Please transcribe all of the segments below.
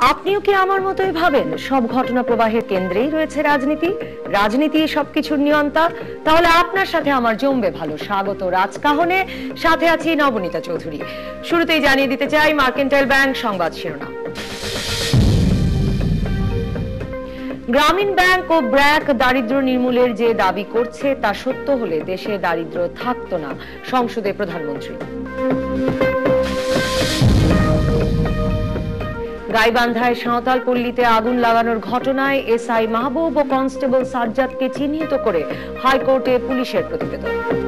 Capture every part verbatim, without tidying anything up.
আপনিও কি আমার মতোই ভাবেন সব ঘটনা প্রবাহের কেন্দ্রেই রয়েছে রাজনীতি? রাজনীতি সবকিছুর নিয়ন্তা? তাহলে আপনার সাথে আমার জমবে ভালো। স্বাগত রাজকাহনে, সাথে আছি নবনীতা চৌধুরী। শুরুতেই জানিয়ে দিতে চাই মার্কেন্টাইল ব্যাংক সংবাদ শিরোনাম। গ্রামীণ ব্যাংক ও ব্র্যাক দারিদ্র্য নির্মূলের যে দাবি করছে তা সত্য হলে দেশে দারিদ্র্য থাকতো না, সংসদে প্রধানমন্ত্রী। গাইবান্ধায় সাঁওতাল পল্লীতে আগুন লাগানোর ঘটনায় এসআই মাহবুব ও কনস্টেবল সাজ্জাদকে চিহ্নিত করে হাইকোর্টে পুলিশের প্রতিবেদন।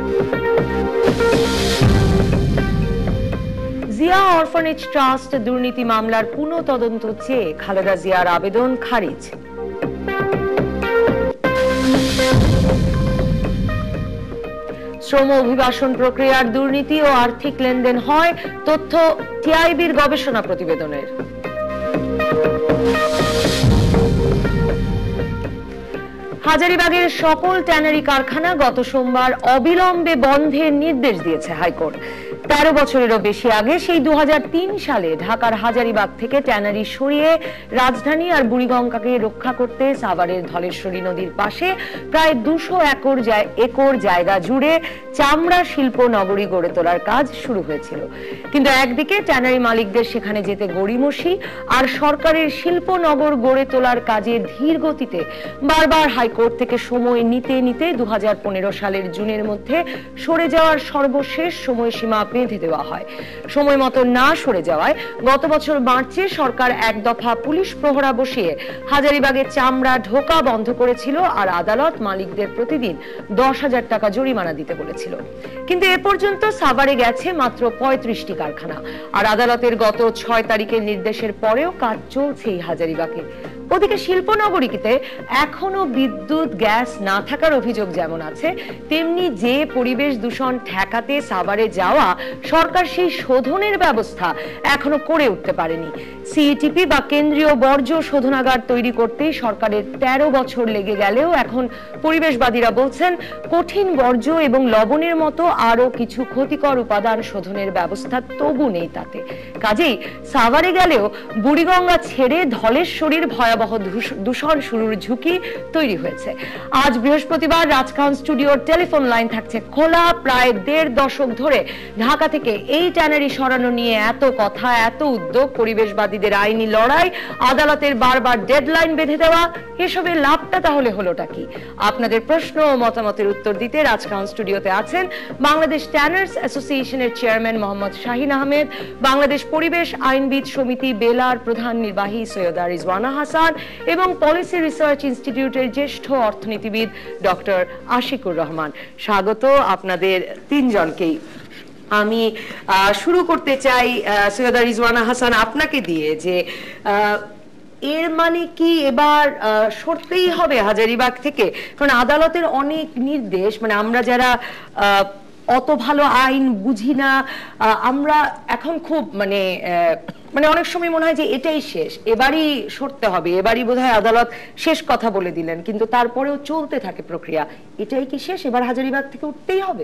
জিয়া অরফানেজ ট্রাস্ট দুর্নীতি মামলার পুনঃ তদন্ত চেয়ে খালেদা জিয়ার আবেদন খারিজ। শ্রম অভিবাসন প্রক্রিয়ার দুর্নীতি ও আর্থিক লেনদেন হয়, তথ্য টিআইবির গবেষণা প্রতিবেদনের। হাজারীবাগের সকল ট্যানারি কারখানা গত সোমবার অবিলম্বে বন্ধের নির্দেশ দিয়েছে হাইকোর্ট। তেরো বছরেরও বেশি আগে সেই দু হাজার তিন সালে ঢাকার হাজারীবাগ থেকে ট্যানারি সরিয়ে রাজধানী আর বুড়িগঙ্গাকে রক্ষা করতে সাভারের ধলেশ্বরী নদীর পাশে প্রায় দুশো একর একর জায়গা জুড়ে চামড়া শিল্প নগরী গড়ে তোলার কাজ শুরু হয়েছিল। কিন্তু একদিকে ট্যানারি মালিকদের সেখানে যেতে গড়িমসি, আর সরকারের শিল্পনগর গড়ে তোলার কাজে ধীর গতিতে বারবার হাইকোর্ট থেকে সময় নিতে নিতে দু হাজার পনেরো সালের জুনের মধ্যে সরে যাওয়ার সর্বশেষ সময়সীমা বেঁধে দেওয়া হয়। সময় মতো না সরে যাওয়ায় গত বছর মার্চে সরকার এক দফা পুলিশ প্রহরা বসিয়ে হাজারীবাগে চামড়া ঢোকা বন্ধ করেছিল, আর আদালত মালিকদের প্রতিদিন দশ হাজার টাকা জরিমানা দিতে বলেছিল। কিন্তু এ পর্যন্ত সাভারে গেছে মাত্র পঁয়ত্রিশটি কারখানা, আর আদালতের গত ছয় তারিখের নির্দেশের পরেও কাজ চলছে এই হাজারীবাগে। ওদিকে শিল্পনগরীতে এখনো বিদ্যুৎ গ্যাস না থাকার অভিযোগ যেমন আছে, তেমনি যে পরিবেশ দূষণ ঠেকাতে সাভারে যাওয়া সরকার সেই শোধনের ব্যবস্থা এখনো করে উঠতে পারেনি। সিইটিপি বা কেন্দ্রীয় বর্জ্য শোধনাগার তৈরি করতে সরকারের তেরো বছর লেগে গেলেও এখন পরিবেশবাদীরা বলছেন কঠিন বর্জ্য এবং লবণের মতো আরো কিছু ক্ষতিকর উপাদান শোধনের ব্যবস্থা তবু নেই তাতে। কাজেই সাভারে গেলেও বুড়িগঙ্গা ছেড়ে ধলেশ্বরীর ভয়াবহ দূষণ শুরুর ঝুঁকি তৈরি হয়েছে। আজ বৃহস্পতিবার রাজকাহন স্টুডিওর টেলিফোন লাইন থাকছে খোলা। প্রায় দেড় দশক ধরে ঢাকা থেকে এই ট্যানারি সরানো নিয়ে এত কথা, এত উদ্যোগ, পরিবেশবাদীদের আইনি লড়াই, আদালতের বারবার ডেডলাইন বেঁধে দেওয়া, এসবের লাভটা তাহলে হলোটা কি? আপনাদের প্রশ্ন ও মতামতের উত্তর দিতে রাজকাহন স্টুডিওতে আছেন বাংলাদেশ ট্যানার্স অ্যাসোসিয়েশনের চেয়ারম্যান মোহাম্মদ শাহিন আহমেদ, বাংলাদেশ পরিবেশ আইনবিদ সমিতি বেলার প্রধান নির্বাহী সৈয়দা রিজওয়ানা হাসান এবং পলিসি রিসার্চ ইনস্টিটিউটের জ্যেষ্ঠ অর্থনীতিবিদ ডক্টর আশিকুর রহমান। স্বাগত আপনাদের তিনজনকেই। আমি শুরু করতে চাই সৈয়দা রিজওয়ানা হাসান আপনাকে দিয়ে, যে এর মানে কি এবার সরতেই হবে হাজারীবাগ থেকে? কারণ আদালতের অনেক নির্দেশ, মানে আমরা যারা অত ভালো আইন বুঝি না, আমরা এখন খুব মানে মানে অনেক সময় মনে হয় যে এটাই শেষ, এবারই সরতে হবে, এবারই বোধহয় আদালত শেষ কথা বলে দিলেন, কিন্তু তারপরেও চলতে থাকে প্রক্রিয়া। এটাই কি শেষ? এবার হাজারীবাগ থেকে উঠতেই হবে?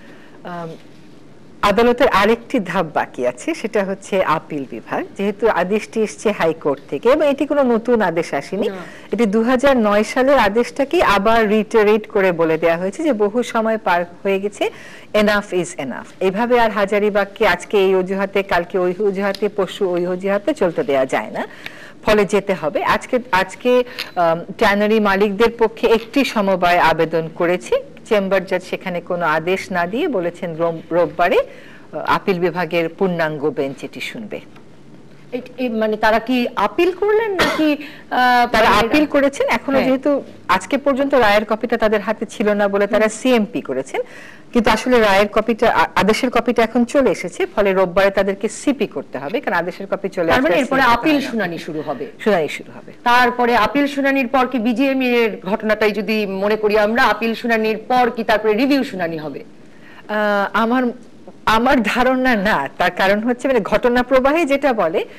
আদালতের আরেকটি ধাপ বাকি আছে, সেটা হচ্ছে আপিল বিভাগ। যেহেতু আদেশটি এসছে হাইকোর্ট থেকে এবং এটি কোনো নতুন আদেশ আসেনি, এটি দু হাজার নয় সালের আদেশটাকে আবার রিটারেট করে বলে দেওয়া হয়েছে যে বহু সময় পার হয়ে গেছে, এনাফ ইজ এনাফ। এইভাবে আর হাজারীবাগকে আজকে এই অজুহাতে, কালকে ওই অজুহাতে, পরশু ওই অজুহাতে চলতে দেওয়া যায় না, ফলে যেতে হবে। আজকে আজকে ট্যানারি মালিকদের পক্ষে একটি সমবায় আবেদন করেছে। চেম্বার জাজ সেখানে কোনো আদেশ না দিয়ে বলেছেন রোববারে আপিল বিভাগের পূর্ণাঙ্গ বেঞ্চ এটি শুনবে। মানে তারা কি আপিল করলেন নাকি? তারা আপিল করেছেন। এখনো যেহেতু আজকে পর্যন্ত রায়ের কপিটা তাদের হাতে ছিল না বলে তারা সিএমপি করেছেন, কিন্তু আসলে রায়ের কপিটা, আদেশের কপিটা এখন চলে এসেছে, ফলে রোববারে তাদেরকে সিপি করতে হবে, কারণ আদেশের কপি চলে আসবে। মানে এরপরে আপিল শুনানি শুরু হবে। শুনানি শুরু হবে। তারপরে আপিল শুনানির পর কি বিজিএমই এর ঘটনাটাই যদি মনে করি আমরা, আপিল শুনানির পর কি তারপরে রিভিউ শুনানি হবে? আমার আমার ধারণা না। তার কারণ হচ্ছে মানে ঘটনা প্রবাহে যেটা বলে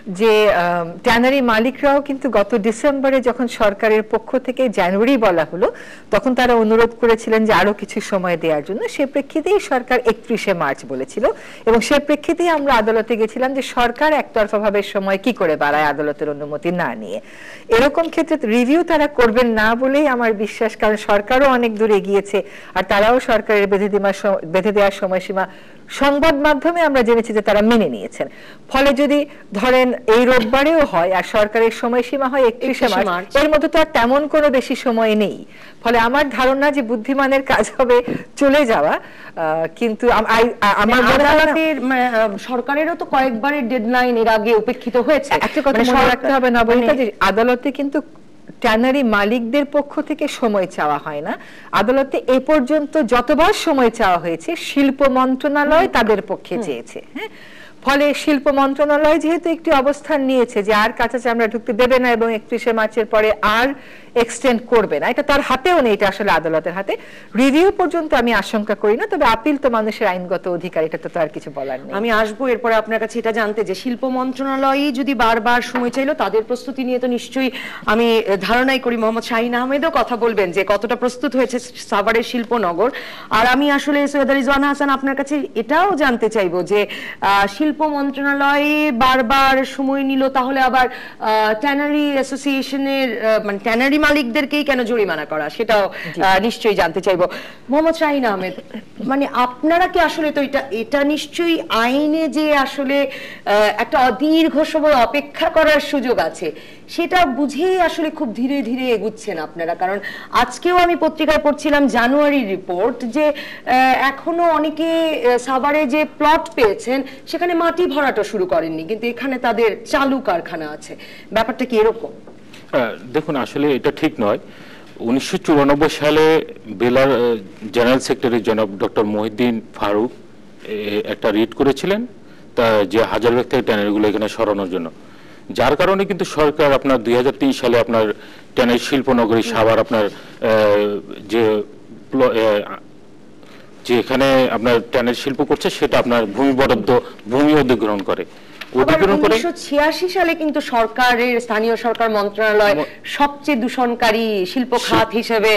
যে ট্যানারি মালিকরাও কিন্তু গত ডিসেম্বরে যখন সরকারের পক্ষ থেকে জানুয়ারি বলা হলো তখন তারা অনুরোধ করেছিলেন যে আরো কিছু সময় দেওয়ার জন্য। সে প্রেক্ষিতেই সরকার একত্রিশে মার্চ বলেছিল এবং সে প্রেক্ষিতেই আমরা আদালতে গেছিলাম যে সরকার একতরফা ভাবে সময় কি করে বাড়ায় আদালতের অনুমতি না নিয়ে। এরকম ক্ষেত্রে রিভিউ তারা করবেন না বলেই আমার বিশ্বাস, কারণ সরকারও অনেক দূর এগিয়েছে আর তারাও সরকারের বেঁধে দেওয়ার বেঁধে দেওয়ার সময়সীমা সংবাদ মাধ্যমে আমরা জেনেছি যে তারা মেনে নিয়েছেন। ফলে যদি ধরেন এই রোববারেও হয় আর সরকারের সময়সীমা হয় একত্রিশে মার্চ, এর মধ্যে তো আর তেমন কোনো বেশি সময় নেই। ফলে আমার ধারণা যে বুদ্ধিমানের কাজ হবে চলে যাওয়া, কিন্তু আমার আদালতের সরকারেরও তো কয়েকবারের ডেডলাইন এর আগে উপেক্ষিত হয়েছে। একটা কথা মনে রাখতে হবে না বলতে, যে আদালতে কিন্তু ট্যানারি মালিকদের পক্ষ থেকে সময় চাওয়া হয় না। আদালতে এ পর্যন্ত যতবার সময় চাওয়া হয়েছে শিল্প মন্ত্রণালয় তাদের পক্ষে চেয়েছে। হ্যাঁ, ফলে শিল্প মন্ত্রণালয় যেহেতু একটি অবস্থান নিয়েছে যে আর কাঁচা চামড়া ঢুকতে দেবে না এবং একত্রিশে মার্চের পরে আর এক্সটেন্ড করবে না, এটা তার হাতেও নেই, এটা আসলে আদালতের হাতে। রিভিউ পর্যন্ত আমি আশঙ্কা করি না, তবে আপিল তো মানুষের আইনগত অধিকার, এটা তো আর কিছু বলার নেই। আমি আসবো এরপরে আপনার কাছে এটা জানতে যে শিল্প মন্ত্রণালয়ই যদি বারবার সময় চাইলো, তাদের প্রস্তুতি নিয়ে তো নিশ্চয়ই আমি ধারণাই করি মোহাম্মদ শাহিন আহমেদও কথা বলবেন যে কতটা প্রস্তুত হয়েছে সাভারের শিল্পনগর। আর আমি আসলে সৈয়দ রিজওয়ানা হাসান আপনার কাছে এটাও জানতে চাইবো যে শিল্প মন্ত্রণালয়ে বারবার সময় নিল, তাহলে আবার ট্যানারি অ্যাসোসিয়েশনের মানে ট্যানারি মালিকদেরকেই কেন জরিমানা করা, সেটাও নিশ্চয়ই জানতে চাইবো। মোহাম্মদ শাহিন আহমেদ, মানে আপনারা কি আসলে তো এটা এটা নিশ্চয়ই আইনে যে আসলে একটা অদীর্ঘ সময় অপেক্ষা করার সুযোগ আছে, সেটা বুঝেই আসলে খুব ধীরে ধীরে এগুচ্ছেন আপনারা। কারণ আজকেও আমি পত্রিকায় পড়ছিলাম জানুয়ারি রিপোর্ট যে এখনো অনেকে সাভারে যে প্লট পেয়েছেন সেখানে মাটি ভরাটা শুরু করেননি, কিন্তু এখানে তাদের চালু কারখানা আছে। ব্যাপারটা কি এরকম? দেখুন, আসলে এটা ঠিক নয়। উনিশশো চুরানব্বই সালে বেলার জেনারেল সেক্রেটারি জনাব ডক্টর মহিউদ্দিন ফারুক একটা রিট করেছিলেন তা যে হাজারবাগ থেকে ট্যানারিগুলো এখানে সরানোর জন্য, যার কারণে কিন্তু সরকার আপনার দুই হাজার তিন সালে আপনার ট্যানারি শিল্পনগরী সাভার আপনার যে যে এখানে আপনার ট্যানারি শিল্প করছে সেটা আপনার ভূমি বরাদ্দ ভূমি অধিগ্রহণ করে। উনিশশো ছিয়াশি সালে কিন্তু সরকারের স্থানীয় সরকার মন্ত্রণালয় সবচেয়ে দূষণকারী শিল্প খাত হিসেবে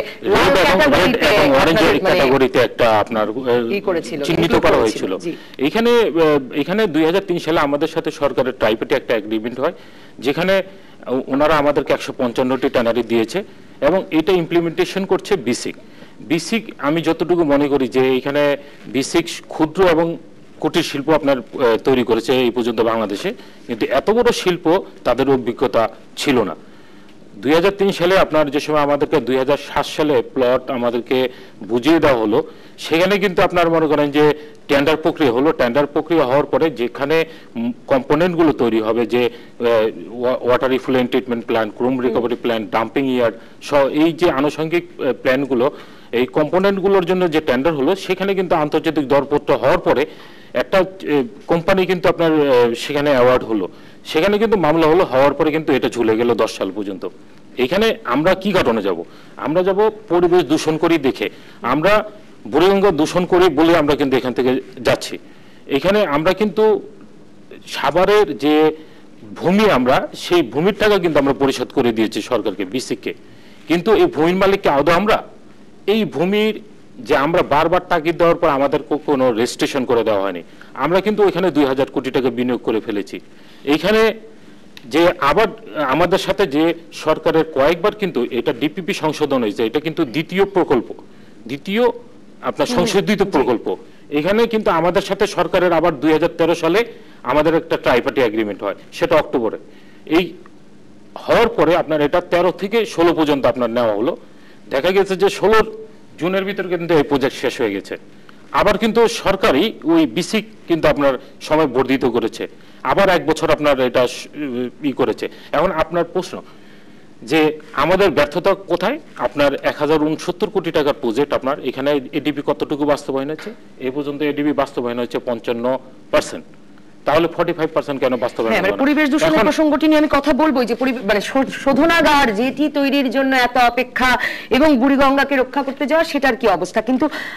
ক্যাটাগরিতে একটা আপনার চিহ্নিত করা হয়েছিল। এখানে এখানে দুই হাজার তিন সালে আমাদের সাথে সরকারের ট্রাইপেটে একটা এগ্রিমেন্ট হয়, যেখানে ওনারা আমাদেরকে একশো পঞ্চান্নটি ট্যানারি দিয়েছে এবং এটা ইমপ্লিমেন্টেশন করছে বিসিক। বিসিক আমি যতটুকু মনে করি যে এখানে বিসিক ক্ষুদ্র এবং কুটির শিল্প আপনার তৈরি করেছে এই পর্যন্ত বাংলাদেশে, কিন্তু এত বড় শিল্প তাদের অভিজ্ঞতা ছিল না। দুই হাজার তিন সালে আপনার যে সময় আমাদেরকে দুই হাজার সাত সালে প্লট আমাদেরকে বুঝিয়ে দেওয়া হলো, সেখানে কিন্তু আপনার মনে করেন যে টেন্ডার প্রক্রিয়া হলো। টেন্ডার প্রক্রিয়া হওয়ার পরে যেখানে কম্পোনেন্টগুলো তৈরি হবে, যে water effluent treatment plan, chrome recovery plan, dumping yard, এই যে আনুষঙ্গিক প্ল্যানগুলো, এই কম্পোনেন্টগুলোর জন্য যে টেন্ডার হলো, সেখানে কিন্তু আন্তর্জাতিক দরপত্র হওয়ার পরে একটা কোম্পানি কিন্তু আপনার সেখানে অ্যাওয়ার্ড হলো, সেখানে কিন্তু মামলা হলো, হওয়ার পরে কিন্তু এটা ঝুলে গেল দশ সাল পর্যন্ত। এখানে আমরা কি ঘটনা যাব? আমরা যাব পরিবেশ দূষণ করি দেখে, আমরা বুড়িগঙ্গা দূষণ করি বলে আমরা কিন্তু এখান থেকে যাচ্ছি। এখানে আমরা কিন্তু সাভারের যে ভূমি, আমরা সেই ভূমির টাকা কিন্তু আমরা পরিশোধ করে দিয়েছি সরকারকে, বিসিককে, কিন্তু এই ভূমির মালিককে আদৌ আমরা এই ভূমির যে আমরা বারবার তাগিদ দেওয়ার পর আমাদের কোনো রেজিস্ট্রেশন করে দেওয়া হয়নি। আমরা কিন্তু ওইখানে দুই হাজার কোটি টাকা বিনিয়োগ করে ফেলেছি। এইখানে যে আবার আমাদের সাথে যে সরকারের কয়েকবার কিন্তু এটা ডিপিপি সংশোধন হয়েছে, এটা কিন্তু দ্বিতীয় প্রকল্প, দ্বিতীয় আপনার সংশোধিত প্রকল্প। এখানে কিন্তু আমাদের সাথে সরকারের আবার দুই হাজার তেরো সালে আমাদের একটা ট্রাইপার্টি এগ্রিমেন্ট হয়, সেটা অক্টোবরে। এই হওয়ার পরে আপনার এটা তেরো থেকে ষোলো পর্যন্ত আপনার নেওয়া হলো। দেখা গেছে যে ষোলোর জুনের ভিতরে কিন্তু এই প্রজেক্ট শেষ হয়ে গেছে। আবার কিন্তু সরকারই ওই বিসিক কিন্তু আপনার সময় বর্ধিত করেছে, আবার এক বছর আপনার এটা ই করেছে। এখন আপনার প্রশ্ন যে আমাদের ব্যর্থতা কোথায়? আপনার এক হাজার উনসত্তর কোটি টাকার প্রজেক্ট, আপনার এখানে এডিবি কতটুকু বাস্তবায়ন হয়েছে? এই পর্যন্ত এডিবি বাস্তবায়ন হয়েছে পঞ্চান্ন পার্সেন্ট, তাহলে পঁয়তাল্লিশ পার্সেন্ট কেন বাস্তবায়ন হলো না? পরিবেশ দূষণের প্রসঙ্গটি নিয়ে আমি কথা বলবো, যে মানে শোধনাগার যেটি তৈরির জন্য এত অপেক্ষা এবং বুড়িগঙ্গাকে রক্ষা করতে যাওয়া, সেটার কি অবস্থা? কিন্তু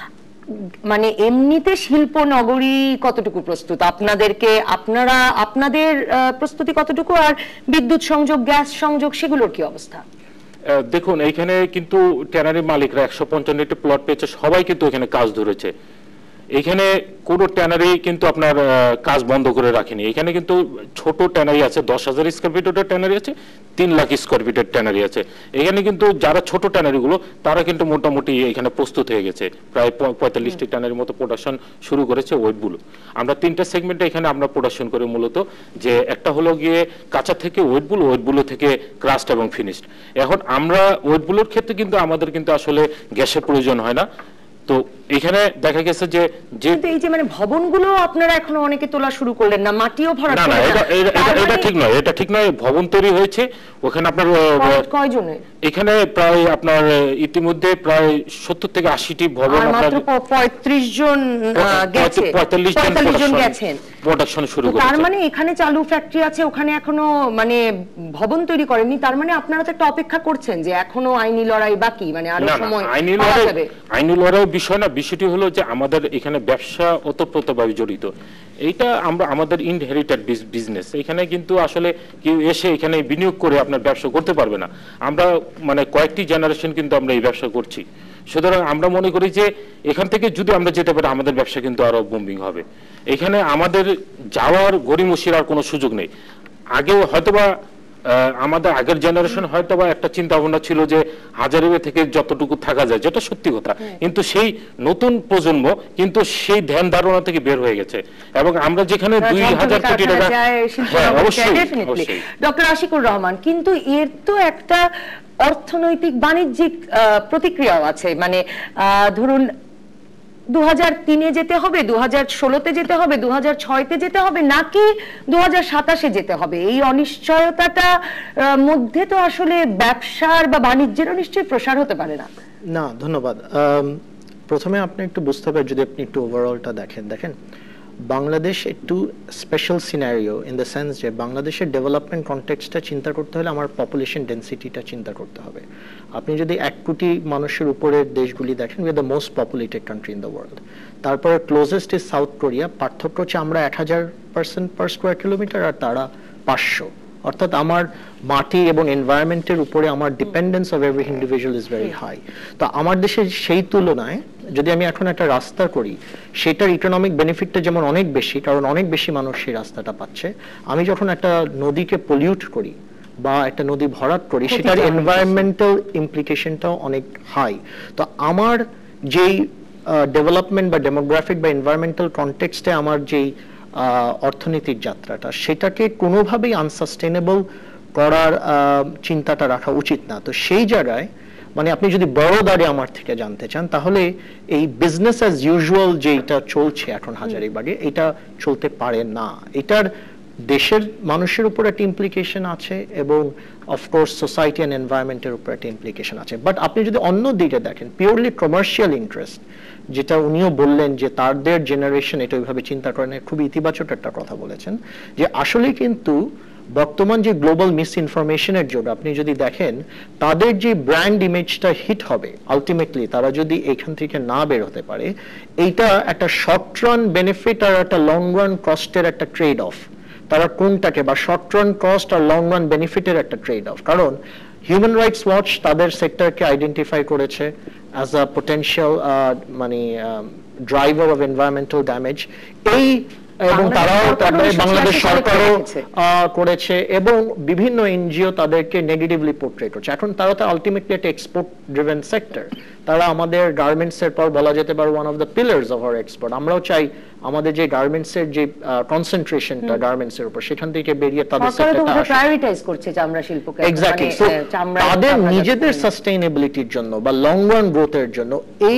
মানে এমনিতে শিল্প নগরী কতটুকু প্রস্তুত আপনাদেরকে, আপনারা আপনাদের প্রস্তুতি কতটুকু, আর বিদ্যুৎ সংযোগ, গ্যাস সংযোগ, সেগুলোর কি অবস্থা? দেখুন, এইখানে কিন্তু ট্যানারি মালিকরা একশো পঞ্চান্নটি প্লট পেয়েছে, সবাই কিন্তু এখানে কাজ ধরেছে। এখানে কোনো ট্যানারি কিন্তু আপনার কাজ বন্ধ করে রাখেনি। এখানে কিন্তু ছোট ট্যানারি আছে, দশ হাজার স্কোয়ার ফিটের ট্যানারি আছে, তিন লাখ স্কোয়ার ফিটের ট্যানারি আছে। এখানে কিন্তু যারা ছোট ট্যানারিগুলো তারা কিন্তু মোটামুটি এখানে প্রস্তুত হয়ে গেছে, প্রায় পঁয়তাল্লিশটি ট্যানারির মতো প্রোডাকশন শুরু করেছে ওয়েটগুলো। আমরা তিনটা সেগমেন্টে এখানে আমরা প্রোডাকশন করি মূলত, যে একটা হলো গিয়ে কাঁচা থেকে ওয়েটগুলো, ওয়েটগুলো থেকে ক্রাস্ট এবং ফিনিশড। এখন আমরা ওয়েটগুলোর ক্ষেত্রে কিন্তু আমাদের কিন্তু আসলে গ্যাসের প্রয়োজন হয় না। তো এখানে দেখা গেছে যে যে এই যে মানে ভবনগুলো আপনারা এখনো অনেকে তোলা শুরু করলেন না, মাটিও ভরা না না, এটা এটা ঠিক নয়, এটা ঠিক নয়। ভবন তৈরি হয়েছে ওখানে আপনার কয়জনের, এখানে প্রায় আপনার ইতিমধ্যে প্রায় সত্তর থেকে আশিটি ভবন, আপনার পঁয়ত্রিশ জন গেছে, পঁয়তাল্লিশ জন গেছেন প্রোডাকশন শুরু করেছে। তার মানে এখানে চালু ফ্যাক্টরি আছে, ওখানে এখনো মানে ভবন তৈরি করেনি। তার মানে আপনারা তো একটা অপেক্ষা করছেন যে এখনো আইনি লড়াই বাকি, মানে আরো সময় আইনি লড়াই, আইনি লড়াই বিষয় না। বিষয়টি হলো যে আমাদের এখানে ব্যবসা ওতপ্রোতভাবে জড়িত। এইটা আমরা আমাদের ইনহেরিটেড বিজনেস। এখানে কিন্তু আসলে কেউ এসে এখানে বিনিয়োগ করে আপনার ব্যবসা করতে পারবে না। আমরা মানে কয়েকটি জেনারেশন কিন্তু আমরা এই ব্যবসা করছি। সুতরাং আমরা মনে করি যে এখান থেকে যদি আমরা যেতে পারি আমাদের ব্যবসা কিন্তু আরো বুমিং হবে। এখানে আমাদের যাওয়ার গড়িমসির আর কোনো সুযোগ নেই। আগে হয়তোবা আমাদের আগের জেনারেশন হয়তোবা একটা চিন্তা ভাবনা ছিল যে হাজারিবাগ থেকে যতটুকু থাকা যায়, যেটা সত্যি কথা, কিন্তু সেই নতুন প্রজন্ম কিন্তু সেই ধ্যান ধারণা থেকে বের হয়ে গেছে। এবং আমরা যেখানে দুই হাজার কোটি টাকা, ডক্টর আশিকুর রহমান, কিন্তু এর তো একটা অর্থনৈতিক বাণিজ্যিক প্রতিক্রিয়াও আছে। মানে ধরুন দু হাজার তিনে যেতে হবে, দু হাজার ষোলোতে যেতে হবে, দু হাজার ছয়তে যেতে হবে, নাকি দু হাজার সাতাশে যেতে হবে? এই অনিশ্চয়তাটা মধ্যে তো আসলে ব্যবসার বা বাণিজ্যেরও নিশ্চয়ই প্রসার হতে পারে না। না, ধন্যবাদ। প্রথমে আপনি একটু বুঝতে হবে, যদি আপনি একটু ওভারঅলটা দেখেন দেখেন বাংলাদেশ একটু special scenario in the sense যে বাংলাদেশের ডেভেলপমেন্ট কনটেক্সটটা চিন্তা করতে হলে আমার পপুলেশন ডেন্সিটিটা চিন্তা করতে হবে। আপনি যদি এক কোটি মানুষের উপরের দেশগুলি দেখেন, we are the most populated country in the world. তারপরে ক্লোজেস্ট ইজ সাউথ কোরিয়া। পার্থক্য হচ্ছে আমরা এক হাজার পার্সেন্ট পার স্কোয়ার কিলোমিটার আর তারা পাঁচশো। অর্থাৎ আমার মাটি এবং এনভায়রনমেন্টের উপরে আমার dependence of every individual is very high. তো আমার দেশে সেই তুলনায় যদি আমি এখন একটা রাস্তা করি, সেটার ইকোনমিক বেনিফিটটা যেমন অনেক বেশি, কারণ অনেক বেশি মানুষ সেই রাস্তাটা পাচ্ছে। আমি যখন একটা নদীকে পলিউট করি বা একটা নদী ভরাট করি, সেটার এনভায়রনমেন্টাল ইমপ্লিকেশনটাও অনেক হাই। তো আমার যেই ডেভেলপমেন্ট বা ডেমোগ্রাফিক বা এনভায়রনমেন্টাল কনটেক্সটে আমার যেই অর্থনৈতিক যাত্রাটা, সেটাকে কোনোভাবেই আনসাস্টেনেবল করার চিন্তাটা রাখা উচিত না। তো সেই জায়গায় মানে আপনি যদি বড় দাঁড়ে আমার থেকে জানতে চান, তাহলে এই বিজনেস অ্যাজ ইউজুয়াল যেটা চলছে এখন হাজারীবাগে, এটা চলতে পারে না। এটার দেশের মানুষের উপর একটা ইমপ্লিকেশন আছে এবং অফকোর্স সোসাইটি অ্যান্ড এনভায়রনমেন্টের উপর একটা ইমপ্লিকেশন আছে। বাট আপনি যদি অন্য দিকে দেখেন, পিওরলি কমার্শিয়াল ইন্টারেস্ট, যেটা উনিও বললেন যে তাদের জেনারেশন এটা ওইভাবে চিন্তা করেন, খুবই ইতিবাচক একটা কথা বলেছেন, যে আসলে কিন্তু বর্তমান যে গ্লোবাল মিস ইনফরমেশনের জন্য আপনি যদি দেখেন, তাদের যে ব্র্যান্ড ইমেজটা হিট হবে আলটিমেটলি, তারা যদি এখান থেকে না বের হতে পারে, এইটা একটা শর্ট রান বেনিফিট আর একটা লং রান কস্টের একটা ট্রেড অফ। তারা কোনটাকে, বা শর্ট রান কস্ট আর লং রান বেনিফিটের একটা ট্রেড অফ। কারণ হিউম্যান রাইটস ওয়াচ তাদের সেক্টরকে আইডেন্টিফাই করেছে অ্যাজ আ পোটেনশিয়াল মানে ড্রাইভার অফ এনভায়রনমেন্টাল ড্যামেজ। এই এবং তারাও তাদের বাংলাদেশ সরকারও করেছে এবং বিভিন্ন এনজিও তাদেরকে নেগেটিভলি পোর্ট্রে করছে। এখন তারা তো আলটিমেটলি একটা এক্সপোর্ট ড্রিভেন সেক্টর। তারা আমাদের গার্মেন্টস এর পর বলা যেতে পারে one of the pillars of our export. আমরাও চাই আমাদের যে গার্মেন্টস এর যে কনসেন্ট্রেশনটা গার্মেন্টস এর উপর, সেখান থেকে বেরিয়ে তাদের সেক্টরটা প্রায়োরিটাইজ করছে চামড়া শিল্পকে। এক্স্যাক্টলি। তাদের নিজেদের সাস্টেইনেবিলিটির জন্য বা লং রান গ্রোথের জন্য এই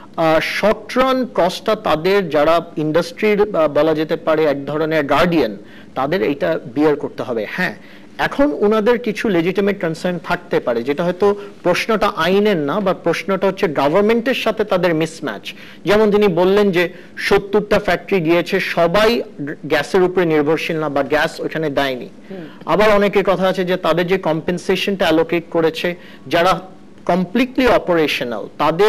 শর্ট রান কস্টটা তাদের, যারা ইন্ডাস্ট্রির বলা যেতে পারে এক ধরনের গার্ডিয়ান, তাদের এইটা বিয়ার করতে হবে। হ্যাঁ, এখন ওনাদের কিছু লেজিটিমেট কনসার্ন থাকতে পারে, যেটা হয়তো প্রশ্নটা আইনের না, বা প্রশ্নটা হচ্ছে গভর্নমেন্টের সাথে তাদের মিসম্যাচ। যেমন তিনি বললেন যে সত্তরটা ফ্যাক্টরি গিয়েছে, সবাই গ্যাসের উপরে নির্ভরশীল না বা গ্যাস ওখানে দেয়নি। আবার অনেকের কথা আছে যে তাদের যে কম্পেনসেশনটা অ্যালোকেট করেছে, যারা কমপ্লিটলি অপারেশনাল, তাদের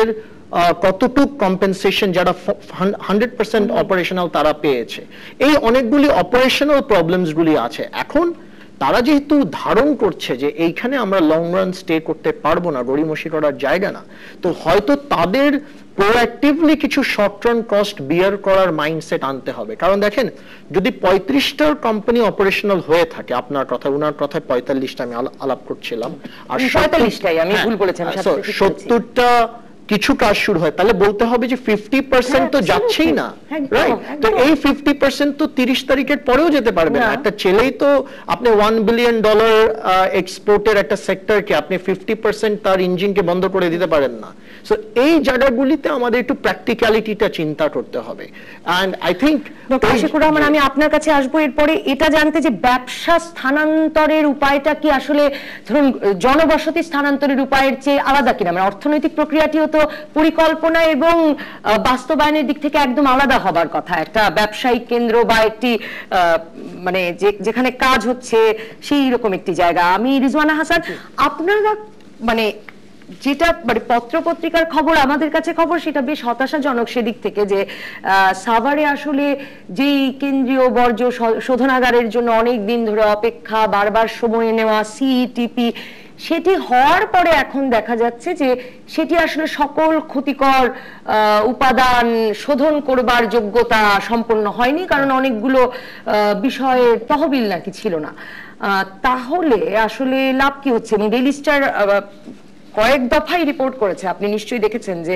কতটুক কম্পেনসেশন যারা হান্ড্রেড পার্সেন্ট অপারেশনাল তারা পেয়েছে, এই অনেকগুলি অপারেশনাল প্রবলেমস গুলি আছে। এখন তারা যেহেতু ধারণ করছে যে এইখানে আমরা লং রান স্টে করতে পারবো না, গড়িমসি করার জায়গা না, তো হয়তো তাদের প্রোঅ্যাক্টিভলি কিছু শর্ট টার্ম কস্ট বিয়ার করার মাইন্ডসেট আনতে হবে। কারণ দেখেন, যদি পঁয়ত্রিশটার কোম্পানি অপারেশনাল হয়ে থাকে, আপনার কথা উনার কথায় পঁয়তাল্লিশটা আমি আলাপ করছিলাম, আর পঁয়তাল্লিশটাই আমি ভুল বলেছি, সত্তরটা কিছু কাজ শুরু হয়, তাহলে বলতে হবে যে ফিফটি পার্সেন্ট তো যাচ্ছেই না, রাইট? তো এই ফিফটি পার্সেন্ট তো তিরিশ তারিখের পরেও যেতে পারবে না। একটা ছেলেই তো আপনি ওয়ান বিলিয়ন ডলার এক্সপোর্টের একটা সেক্টরকে আপনি ফিফটি পার্সেন্ট তার ইঞ্জিনকে বন্ধ করে দিতে পারেন না। সো এই জায়গাগুলিতে আমাদের একটু প্র্যাকটিক্যালিটিটা চিন্তা করতে হবে। And I think Ashiqur Rahman, আমি আপনার কাছে আসবো এরপরে এটা জানতে যে ব্যবসা স্থানান্তরের উপায়টা কি আসলে ধরুন জনবসতি স্থানান্তরের উপায়ের চেয়ে আলাদা কিনা? মানে অর্থনৈতিক প্রক্রিয়াটিও তো পরিকল্পনা এবং বাস্তবায়নের দিক থেকে একদম আলাদা হবার কথা। একটা ব্যবসায়িক কেন্দ্র বা একটি মানে যেখানে কাজ হচ্ছে সেই রকম একটি জায়গা। আমি রিজওয়ানা হাসান, আপনারা মানে যেটা মানে পত্র পত্রিকার খবর, আমাদের কাছে খবর, সেটা বেশ হতাশাজনক সেদিক থেকে যে সাভারে আসলে যেই কেন্দ্রীয় বর্জ্য শোধনাগারের জন্য অনেক দিন ধরে অপেক্ষা, বারবার সময় নেওয়া, সিইটিপি, সেটি হওয়ার পরে এখন দেখা যাচ্ছে যে সেটি আসলে সকল ক্ষতিকর উপাদান শোধন করবার যোগ্যতা সম্পন্ন হয়নি, কারণ অনেকগুলো বিষয়ের তহবিল নাকি ছিল না। তাহলে আসলে লাভ কি হচ্ছে? ডেইলি স্টার কয়েক দফায় রিপোর্ট করেছে, আপনি নিশ্চয়ই দেখেছেন, যে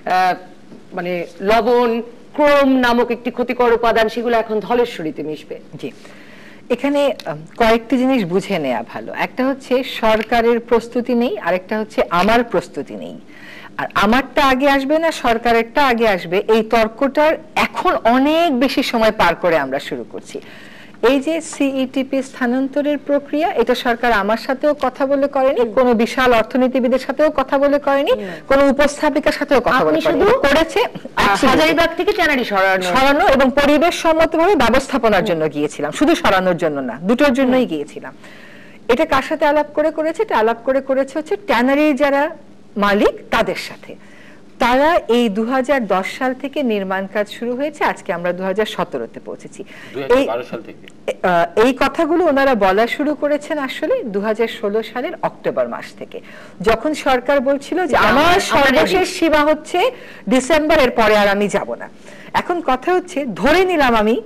মানে লবণ, ক্রোম নামক একটি ক্ষতিকর উপাদান, সেগুলো এখন ধলেশ্বরীতে মিশবে। জি, এখানে কয়েকটি জিনিস বুঝে নেওয়া ভালো। একটা হচ্ছে সরকারের প্রস্তুতি নেই, আরেকটা হচ্ছে আমার প্রস্তুতি নেই। আর আমারটা আগে আসবে না সরকারেরটা আগে আসবে, এই তর্কটার এখন অনেক বেশি সময় পার করে আমরা শুরু করছি। এই যে সিইটিপি স্থানান্তরের প্রক্রিয়া, এটা সরকার আমার সাথেও কথা বলে করেনি, কোনো বিশাল অর্থনীতিবিদের সাথেও কথা বলে করেনি, কোনো উপস্থাপিকার সাথেও কথা বলে করেছে হাজারীবাগ থেকে ট্যানারি সরানো এবং পরিবেশ সম্মতভাবে ব্যবস্থাপনার জন্য গিয়েছিলাম, শুধু সরানোর জন্য না, দুটোর জন্যই গিয়েছিলাম। এটা কার সাথে আলাপ করে করেছে? এটা আলাপ করে করেছে হচ্ছে ট্যানারির যারা মালিক তাদের সাথে। তারা এই দু হাজার দশ সাল থেকে নির্মাণ কাজ শুরু হয়েছে, আজকে আমরা দু হাজার সতেরোতে পৌঁছেছি। এই কথাগুলো ওনারা বলা শুরু করেছেন আসলে দু হাজার ষোলো সালের অক্টোবর মাস থেকে, যখন সরকার বলছিল যে আমার সর্বশেষ সীমা হচ্ছে ডিসেম্বরের পরে আর আমি যাব না। এখন কথা হচ্ছে, ধরে নিলাম আমি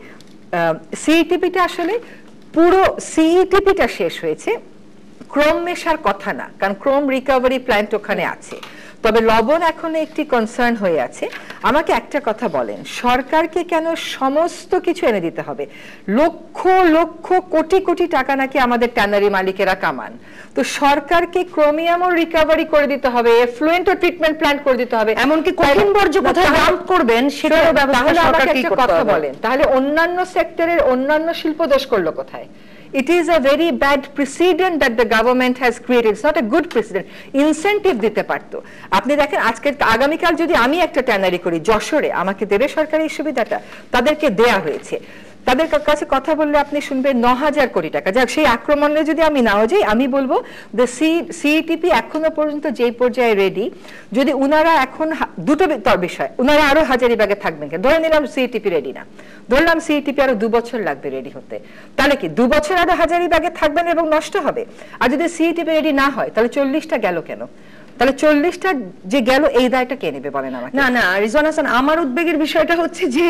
সিইটিপিটা আসলে পুরো সিইটিপিটা শেষ হয়েছে, ক্রোম মেশার কথা না, কারণ ক্রোম রিকভারি প্ল্যান্ট ওখানে আছে, তবে লবণ এখন একটি কনসার্ন হয়ে আছে। আমাকে একটা কথা বলেন, সরকারকে কেন সমস্ত কিছু এনে দিতে হবে? লক্ষ লক্ষ কোটি কোটি টাকা নাকি আমাদের ট্যানারি মালিকেরা কামান, তো সরকারকে ক্রোমিয়ামও রিকভারি করে দিতে হবে, এফ্লুয়েন্টও ট্রিটমেন্ট প্ল্যান্ট করে দিতে হবে, এমনকি কঠিন বর্জ্য কোথায় ডাম্প করবেন সেটারও ব্যবস্থা সরকারকে করতে হবে। কথা বলেন, তাহলে অন্যান্য সেক্টরের অন্যান্য শিল্প দোষ করলো কোথায়? It is a very bad precedent that the government has created. It's not a good precedent. Incentive দিতে পারতো। আপনি দেখেন আজকে আগামীকাল যদি আমি একটা ট্যানারি করি যশোরে, আমাকে দেবে সরকার এই সুবিধাটা? তাদেরকে দেয়া হয়েছে। তাদের কাছে কথা বললে আপনি শুনবেন ন হাজার কোটি টাকা। যাক, সেই আক্রমণে যদি আমি নাও যাই, আমি বলবো যে সিইটিপি এখনো পর্যন্ত যেই পর্যায়ে রেডি, যদি উনারা এখন দুটো বিষয়, উনারা আরো হাজারীবাগে থাকবেন, ধরে নিলাম সিইটিপি রেডি না, ধরলাম সিইটিপি আরো দু বছর লাগবে রেডি হতে, তাহলে কি দু বছর আরো হাজারীবাগে থাকবেন এবং নষ্ট হবে? আর যদি সিইটিপি রেডি না হয়, তাহলে চল্লিশটা গেল কেন? তাহলে চল্লিশটা যে গেল, এই দায়টা কে নেবে বলেন আমাকে? না না রিজওয়ানা হাসান, আমার উদ্বেগের বিষয়টা হচ্ছে যে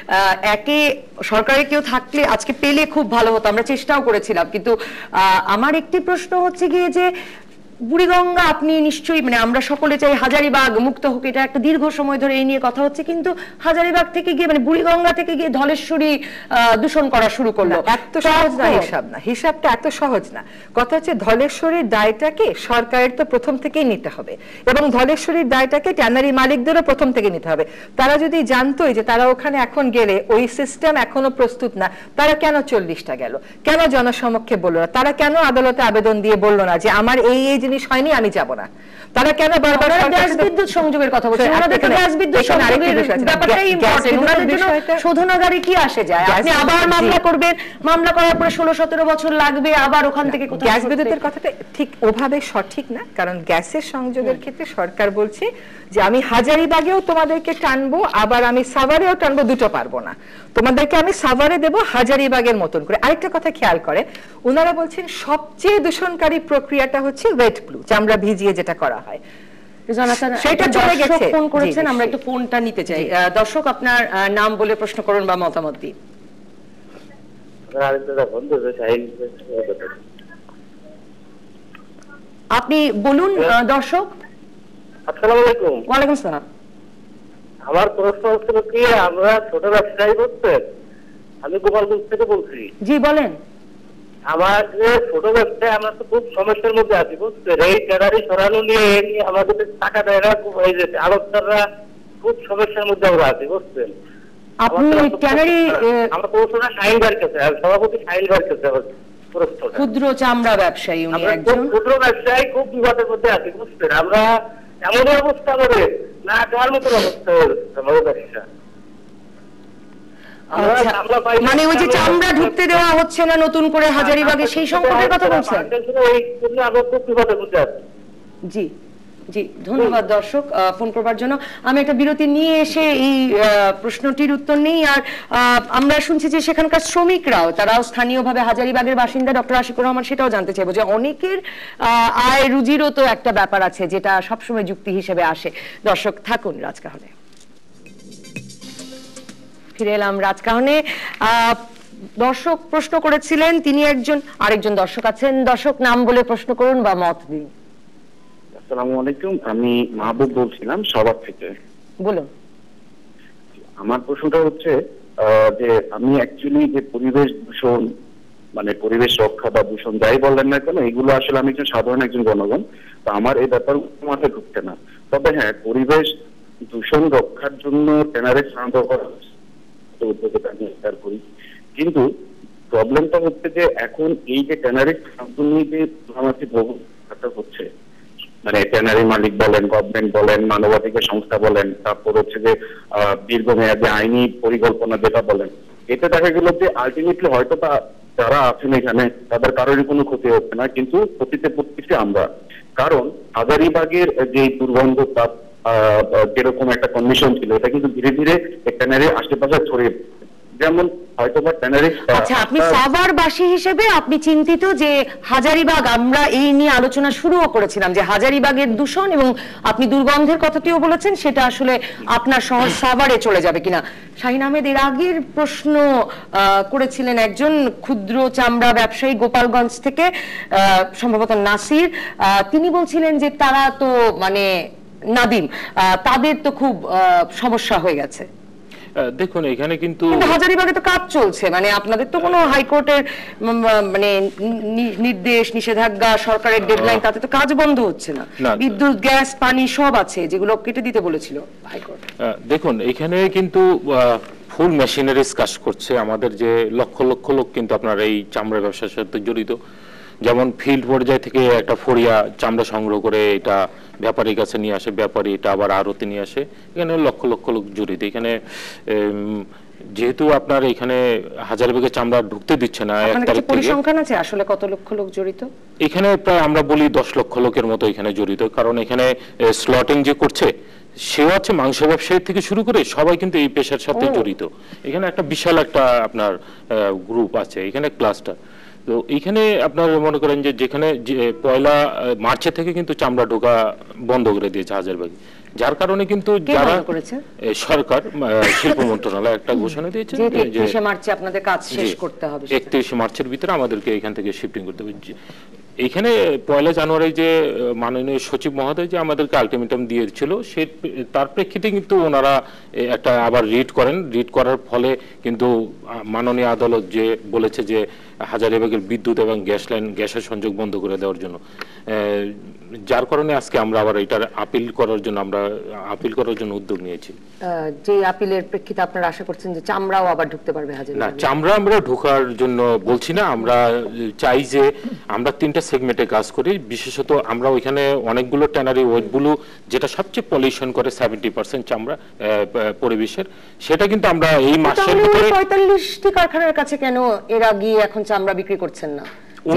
একে সরকারে কেউ থাকলে আজকে পেলে খুব ভালো হতো, আমরা চেষ্টাও করেছিলাম, কিন্তু আমার একটি প্রশ্ন হচ্ছে গিয়ে যে বুড়িগঙ্গা, আপনি নিশ্চয়ই মানে আমরা সকলে চাই হাজারীবাগ মুক্ত হোক, এটা একটা দীর্ঘ সময় ধরে এই নিয়ে কথা হচ্ছে, কিন্তু হাজারীবাগ থেকে গিয়ে মানে বুড়িগঙ্গা থেকে গিয়ে ধলেশ্বরী দূষণ করা শুরু করলো। এত সহজ না হিসাব, না হিসাবটা এত সহজ না। কথা হচ্ছে ধলেশ্বরীর দায়টাকে সরকারের তো প্রথম থেকেই নিতে হবে, এবং ধলেশ্বরীর দায়টাকে ট্যানারি মালিকদেরও প্রথম থেকে নিতে হবে। তারা যদি জানতোই যে তারা ওখানে এখন গেলে ওই সিস্টেম এখনো প্রস্তুত না, তারা কেন চল্লিশটা গেল? কেন জনসমক্ষে বললো না? তারা কেন আদালতে আবেদন দিয়ে বললো না যে আমার এই এই জিনিস হয়নি, আমি যাব না? তারা কেন বারবার গ্যাস বিদ্যুৎ সংযোগের কথা বলছেন? ওনাদের তো গ্যাস বিদ্যুৎ সংযোগের ব্যাপারটাই ইম্পর্টেন্ট। ওনাদের জন্য শোধনাগারে কি আসে যায়? আপনি আবার মামলা করবেন, মামলা করার পরে ষোলো সতেরো বছর লাগবে, আবার ওখান থেকে কোথাও। গ্যাস বিদ্যুতের কথাটা ঠিক ওভাবে সঠিক না, কারণ গ্যাসের সংযোগের ক্ষেত্রে সরকার বলছে যে আমি হাজারিবাগেও তোমাদেরকে টানবো, আবার আমি সাভারেও টানবো, দুটো পারবো না, তোমাদেরকে আমি সাভারে দেবো হাজারিবাগের মতন করে। আরেকটা কথা খেয়াল করে, ওনারা বলছেন সবচেয়ে দূষণকারী প্রক্রিয়াটা হচ্ছে ওয়েট ব্লু, চামড়া ভিজিয়ে যেটা করা হয়, সেটা চলে গেছে। ফোন করেছেন, আমরা একটু ফোনটা নিতে চাই। দর্শক, আপনার নাম বলে প্রশ্ন করুন বা মতামত দিন। আপনি বলুন দর্শক। আসসালামু আলাইকুম। ওয়ালাইকুম সালাম। আমার প্রশ্ন হচ্ছিল কি, আমরা ছোট ব্যবসায়ী করতেন, আমি গোপালগঞ্জ থেকে বলছি। জি বলেন। আমার যে ছোট ব্যবসায় আমরা তো খুব সমস্যার মধ্যে আছি বুঝছেন, এই ট্যানারি সরানো নিয়ে আমাদের টাকা দেয় না, খুব হয়ে যেতে আলোচনারা খুব সমস্যার মধ্যে আমরা আছি বুঝছেন। আপনি ট্যানারি আমার প্রশ্নটা শাহিন ভাইয়ের কাছে, সভাপতি শাহিন ভাইয়ের কাছে আমার প্রশ্নটা। ক্ষুদ্র চামড়া ব্যবসায়ী উনি একজন। ক্ষুদ্র ব্যবসায়ী খুব বিপদের মধ্যে আছি বুঝছেন, আমরা এমন অবস্থা আমাদের না যাওয়ার মতো অবস্থা হয়ে যাচ্ছে আমাদের ব্যবসা। মানে ওই যে চামড়া ঢুকতে দেওয়া হচ্ছে না নতুন করে হাজারিবাগে, সেই সংকটের কথা বলছেন? জি জি, ধন্যবাদ দর্শক ফোন করবার জন্য। আমি একটা বিরতি নিয়ে এসে এই প্রশ্নটির উত্তর নেই। আর আমরা শুনছি যে সেখানকার শ্রমিকরাও, তারাও স্থানীয়ভাবে হাজারিবাগের বাসিন্দা, ডক্টর আশিকুর রহমান সেটাও জানতে চাইবো যে অনেকের আয় রুজিরও তো একটা ব্যাপার আছে যেটা সবসময় যুক্তি হিসেবে আসে। দর্শক থাকুন রাজকাহনে। ফিরে এলাম রাজকাহনে। দর্শক প্রশ্ন করেছিলেন, তিনি একজন, আরেকজন দর্শক আছেন। দর্শক নাম বলে প্রশ্ন করুন বা মত দিন। আসসালামু আলাইকুম, আমি মাহবুব বলছিলাম সবার থেকে। বলুন। আমার প্রশ্নটা হচ্ছে যে আমি অ্যাকচুয়ালি যে পরিবেশ দূষণ, মানে পরিবেশ রক্ষা বা দূষণ যাই বললেন না কেন, এগুলো আসলে আমি একজন সাধারণ একজন জনগণ, তো আমার এই ব্যাপার মাথায় ঢুকতে না। তবে হ্যাঁ, পরিবেশ দূষণ রক্ষার জন্য ট্যানারি স্থানান্তর করা উদ্যোগটা আমি স্বীকার করি, কিন্তু প্রবলেমটা হচ্ছে যে এখন এই যে ট্যানারি স্থানান্তর নিয়ে যে বহু হচ্ছে, মানে ট্যানারি মালিক বলেন, গভর্নমেন্ট বলেন, মানবাধিকার সংস্থা বলেন, তারপর হচ্ছে যে দীর্ঘমেয়াদী আইনি পরিকল্পনা যেটা বলেন, এতে দেখা গেল যে আলটিমেটলি হয়তো তা যারা আছেন এখানে তাদের কারোরই কোনো ক্ষতি হচ্ছে না, কিন্তু ক্ষতিতে পড়তেছি আমরা। কারণ হাজারিবাগের যে দুর্গন্ধ তাপ যেরকম একটা কন্ডিশন ছিল, এটা কিন্তু ধীরে ধীরে ট্যানারির আশেপাশে ছড়িয়ে, যেমন হয়তোবা ট্যানারি। আচ্ছা, আপনি সাভারবাসী হিসেবে আপনি চিন্তিত যে হাজারিবাগ, আমরা এই নিয়ে আলোচনা শুরুও করেছিলাম যে হাজারিবাগের দূষণ, এবং আপনি দুর্গন্ধের কথাটিও বলেছেন, সেটা আসলে আপনার শহর সাভারে চলে যাবে কিনা। শাহিন আহমেদ এর আগের প্রশ্ন করেছিলেন একজন ক্ষুদ্র চামড়া ব্যবসায়ী গোপালগঞ্জ থেকে, সম্ভবত নাসির, তিনি বলছিলেন যে তারা তো মানে নাদিম, তাদের তো খুব সমস্যা হয়ে গেছে। দেখুন, এখানে কিন্তু হাজারিবাগে তো কাজ চলছে, মানে আপনাদের তো কোনো হাইকোর্টের মানে নির্দেশ, নিষেধাজ্ঞা, সরকারের ডেডলাইন, তাতে তো কাজ বন্ধ হচ্ছে না। বিদ্যুৎ, গ্যাস, পানি সব আছে, যেগুলো কেটে দিতে বলেছিল হাইকোর্ট। দেখুন, এখানে কিন্তু ফুল মেশিনারিজ কাজ করছে। আমাদের যে লক্ষ লক্ষ লোক কিন্তু আপনার এই চামড়া ব্যবসার সাথে জড়িত, যেমন ফিল্ড পর্যায় থেকে একটা ফড়িয়া চামড়া সংগ্রহ করে এটা ব্যাপারীর কাছে নিয়ে আসে, ব্যাপারী এটা আবার আড়তে নিয়ে আসে, এখানে লক্ষ লক্ষ লোক জড়িত। এখানে যেহেতু আপনার এখানে হাজারিবাগে চামড়া ঢুকতে দিচ্ছে না, এক তারিখ থেকে পরিসংখ্যান আছে আসলে কত লক্ষ লোক জড়িত এখানে, প্রায় আমরা বলি দশ লক্ষ লোকের মতো এখানে জড়িত। কারণ এখানে স্লটিং যে করছে সেও আছে, মাংস ব্যবসায়ী থেকে শুরু করে সবাই কিন্তু এই পেশার সাথে জড়িত। এখানে একটা বিশাল একটা আপনার গ্রুপ আছে, এখানে ক্লাস্টার। তো এইখানে আপনার মনে করেন যে যেখানে পয়লা মার্চের থেকে কিন্তু চামড়া ঢোকা বন্ধ করে দিয়েছে হাজারবাগে, যার কারণে কিন্তু যারা সরকার, শিল্প মন্ত্রণালয় একটা ঘোষণা দিয়েছে যে একত্রিশে মার্চে আপনাদের কাজ শেষ করতে হবে, একত্রিশে মার্চের ভিতরে আমাদেরকে এখান থেকে শিফটিং করতে হবে। এইখানে পয়লা জানুয়ারি যে মাননীয় সচিব মহোদয় যে আমাদেরকে আলটিমেটাম দিয়েছিল, সে তার প্রেক্ষিতে কিন্তু ওনারা একটা আবার রিট করেন। রিট করার ফলে কিন্তু মাননীয় আদালত যে বলেছে যে হাজারীবাগের বিদ্যুৎ এবং গ্যাস লাইন গ্যাসের সংযোগ বন্ধ করে দেওয়ার জন্য, যার কারণে আজকে আমরা আবার এটার আপিল করার জন্য আমরা আপিল করার জন্য উদ্যোগ নিয়েছি। যে আপিলের প্রেক্ষিতে আপনারা আশা করছেন যে চামড়াও আবার ঢুকতে পারবে হাজারীবাগে? না, চামড়া আমরা ঢোকার জন্য বলছি না, আমরা চাই যে আমরা তিনটা সেগমেন্টে কাজ করি, বিশেষত আমরা ওইখানে অনেকগুলো ট্যানারি ওয়েটগুলো যেটা সবচেয়ে পলিউশন করে সেভেন্টি পার্সেন্ট চামড়া পরিবেশের, সেটা কিন্তু আমরা এই মাসের ভিতরে পঁয়তাল্লিশটি কারখানার কাছে কেন এরা গিয়ে এখন চামড়া বিক্রি করছেন না?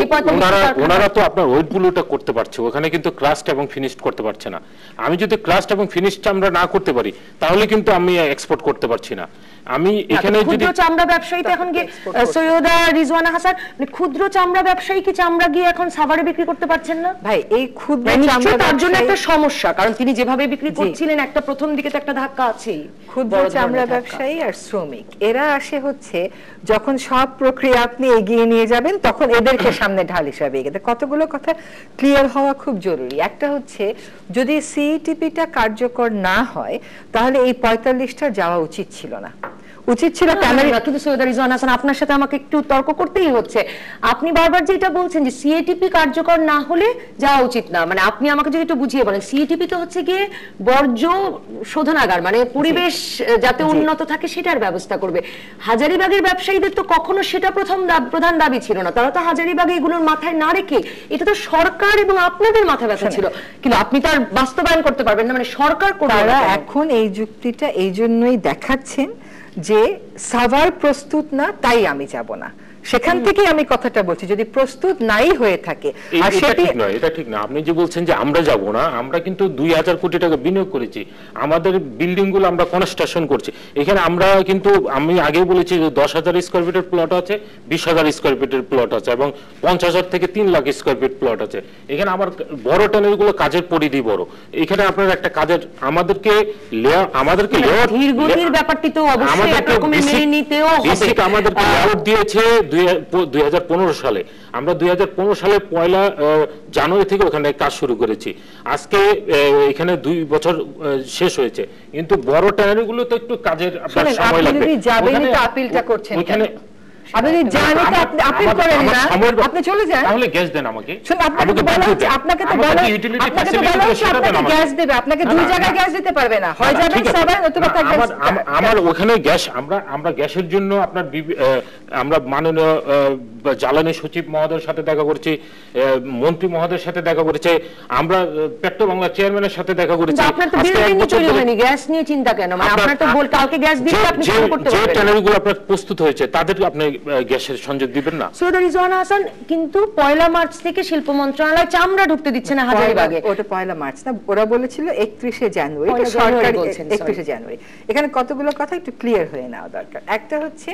ওনারা তো আপনার ওয়েটগুলোটা করতে পারছে, ওখানে কিন্তু ক্রাস্ট এবং ফিনিশড করতে পারছে না। আমি যদি ক্রাস্ট এবং ফিনিশড চামড়া না করতে পারি তাহলে কিন্তু আমি এক্সপোর্ট করতে পারছি না। আমি এখানে যদি চামড়া ব্যবসায়ীতে এখন গিয়ে সৈয়দা রিজওয়ানা হাসান, ক্ষুদ্র চামড়া ব্যবসায়ী কি চামড়া গিয়ে এখন সাভারে বিক্রি করতে পারছেন না? ভাই এই ক্ষুদ্র চামড়া তার জন্য একটা সমস্যা, কারণ তিনি যেভাবে বিক্রি করছিলেন একটা প্রথম দিকে তো একটা ধাক্কা আছেই। ক্ষুদ্র চামড়া ব্যবসায়ী আর শ্রমিক এরা আসে হচ্ছে যখন সব প্রক্রিয়া আপনি এগিয়ে নিয়ে যাবেন তখন এদেরকে সামনে ঢাল হিসাবে এগিয়ে। কতগুলো কথা ক্লিয়ার হওয়া খুব জরুরি। একটা হচ্ছে যদি সিইটিপিটা কার্যকর না হয় তাহলে এই পঁয়তাল্লিশটা যাওয়া উচিত ছিল না, উচিত ছিল ট্যানারি। কিন্তু সৈয়দা রিজওয়ানা হাসান, আপনার সাথে আমাকে একটু তর্ক করতেই হচ্ছে। আপনি বারবার যেটা বলছেন যে সিএটিপি কার্যকর না হলে যাওয়া উচিত না, মানে আপনি আমাকে যদি একটু বুঝিয়ে বলেন। সিএটিপি তো হচ্ছে গিয়ে বর্জ্য শোধনাগার, মানে পরিবেশ যাতে উন্নত থাকে সেটার ব্যবস্থা করবে। হাজারীবাগের ব্যবসায়ীদের তো কখনো সেটা প্রথম প্রধান দাবি ছিল না, তারা তো হাজারীবাগে এগুলোর মাথায় না রেখে, এটা তো সরকার এবং আপনাদের মাথা ব্যথা ছিল, কিন্তু আপনি তার বাস্তবায়ন করতে পারবেন না, মানে সরকার করবে। এখন এই যুক্তিটা এই জন্যই দেখাচ্ছেন যে সাভার প্রস্তুত না তাই আমি যাব না, সেখান থেকে আমি কথাটা বলছি। যদি প্রস্তুত নাই হয়ে থাকে আর সেটা ঠিক নয়, এটা ঠিক না। আপনি যে বলছেন যে আমরা যাব না, আমরা কিন্তু দুই হাজার কোটি টাকা বিনিয়োগ করেছি, আমাদের বিল্ডিং গুলো আমরা কনস্ট্রাকশন করছি। এখানে আমরা কিন্তু আমি আগেই বলেছি যে দশ হাজার স্কোয়ার ফিটের প্লট আছে, বিশ হাজার স্কোয়ার ফিটের প্লট আছে এবং পঞ্চাশ হাজার থেকে তিন লাখ স্কোয়ার ফিট প্লট আছে। এখানে আমার বড় ট্যানারি গুলো কাজের পরিধি বড়। এখানে আপনার একটা কাজের আমাদেরকে আমাদেরকে ধীরগতির ব্যাপারটি তো অবশ্যই একরকমের মেনে নিতেও হবে। আমাদেরকে লেআউট দিয়েছে দুই হাজার পনেরো সালে, আমরা দুই হাজার পনেরো সালে পয়লা জানুয়ারি থেকে ওখানে কাজ শুরু করেছি। আজকে এখানে দুই বছর শেষ হয়েছে, কিন্তু বড় ট্যানারি গুলো তো একটু কাজের সময় লাগবে। আপিলটা করছেন ওখানে আপনি জানেন তো আপনি আপিল করেন না, আপনি চলে যান, তাহলে গ্যাস দেন আমাকে। শুনুন, আপনাকে বলা হচ্ছে, আপনাকে তো বলা আপনাকে তো বলা হচ্ছে আপনাকে গ্যাস দেবে, আপনাকে দুই জায়গায় গ্যাস দিতে পারবে না, হয় যাবেন সবাই নতুবা থাকবে। আমার আমার ওখানে গ্যাস আমরা আমরা গ্যাসের জন্য আপনার আমরা মাননীয় জ্বালানি সচিব মহোদয়ের সাথে দেখা করছি, মন্ত্রী মহোদয়ের সাথে দেখা করেছে, আমরা পেট্রো বাংলা চেয়ারম্যানের সাথে দেখা করেছি। আপনার তো বিল্ডিং তৈরি হয়নি, গ্যাস নিয়ে চিন্তা কেন? মানে আপনার তো বল কালকে গ্যাস দিতে আপনি শুরু করতে পারবেন। যে ট্যানারিগুলো আপনার প্রস্তুত হয়েছে তাদেরকে আপনি গ্যাসের সংযোগ দিবেন না? সৈয়দা রিজওয়ানা হাসান, কিন্তু পয়লা মার্চ থেকে শিল্প মন্ত্রণালয় চামড়া ঢুকতে দিচ্ছে না হাজারীবাগে। ওটা পয়লা মার্চ না, ওরা বলেছিল একত্রিশে জানুয়ারি, এটা সরকার একত্রিশে জানুয়ারি। এখানে কতগুলো কথা একটু ক্লিয়ার হয়ে নেওয়া দরকার। একটা হচ্ছে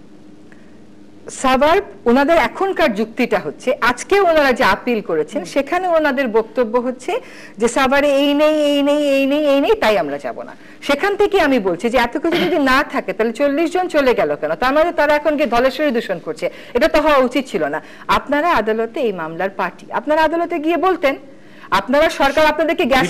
সাভার ওনাদের এখনকার যুক্তিটা হচ্ছে, আজকে ওনারা যে আপিল করেছেন সেখানে ওনাদের বক্তব্য হচ্ছে যে সাভারে এই নেই এই নেই এই নেই এই নেই তাই আমরা যাব না। সেখান থেকে আমি বলছি যে এত কিছু যদি না থাকে তাহলে চল্লিশ জন চলে গেল কেন? তার মানে তারা এখন গিয়ে ধলেশ্বরী দূষণ করছে, এটা তো হওয়া উচিত ছিল না। আপনারা আদালতে এই মামলার পার্টি, আপনারা আদালতে গিয়ে বলতেন আপনারা সরকার আপনাদেরকে গ্যাস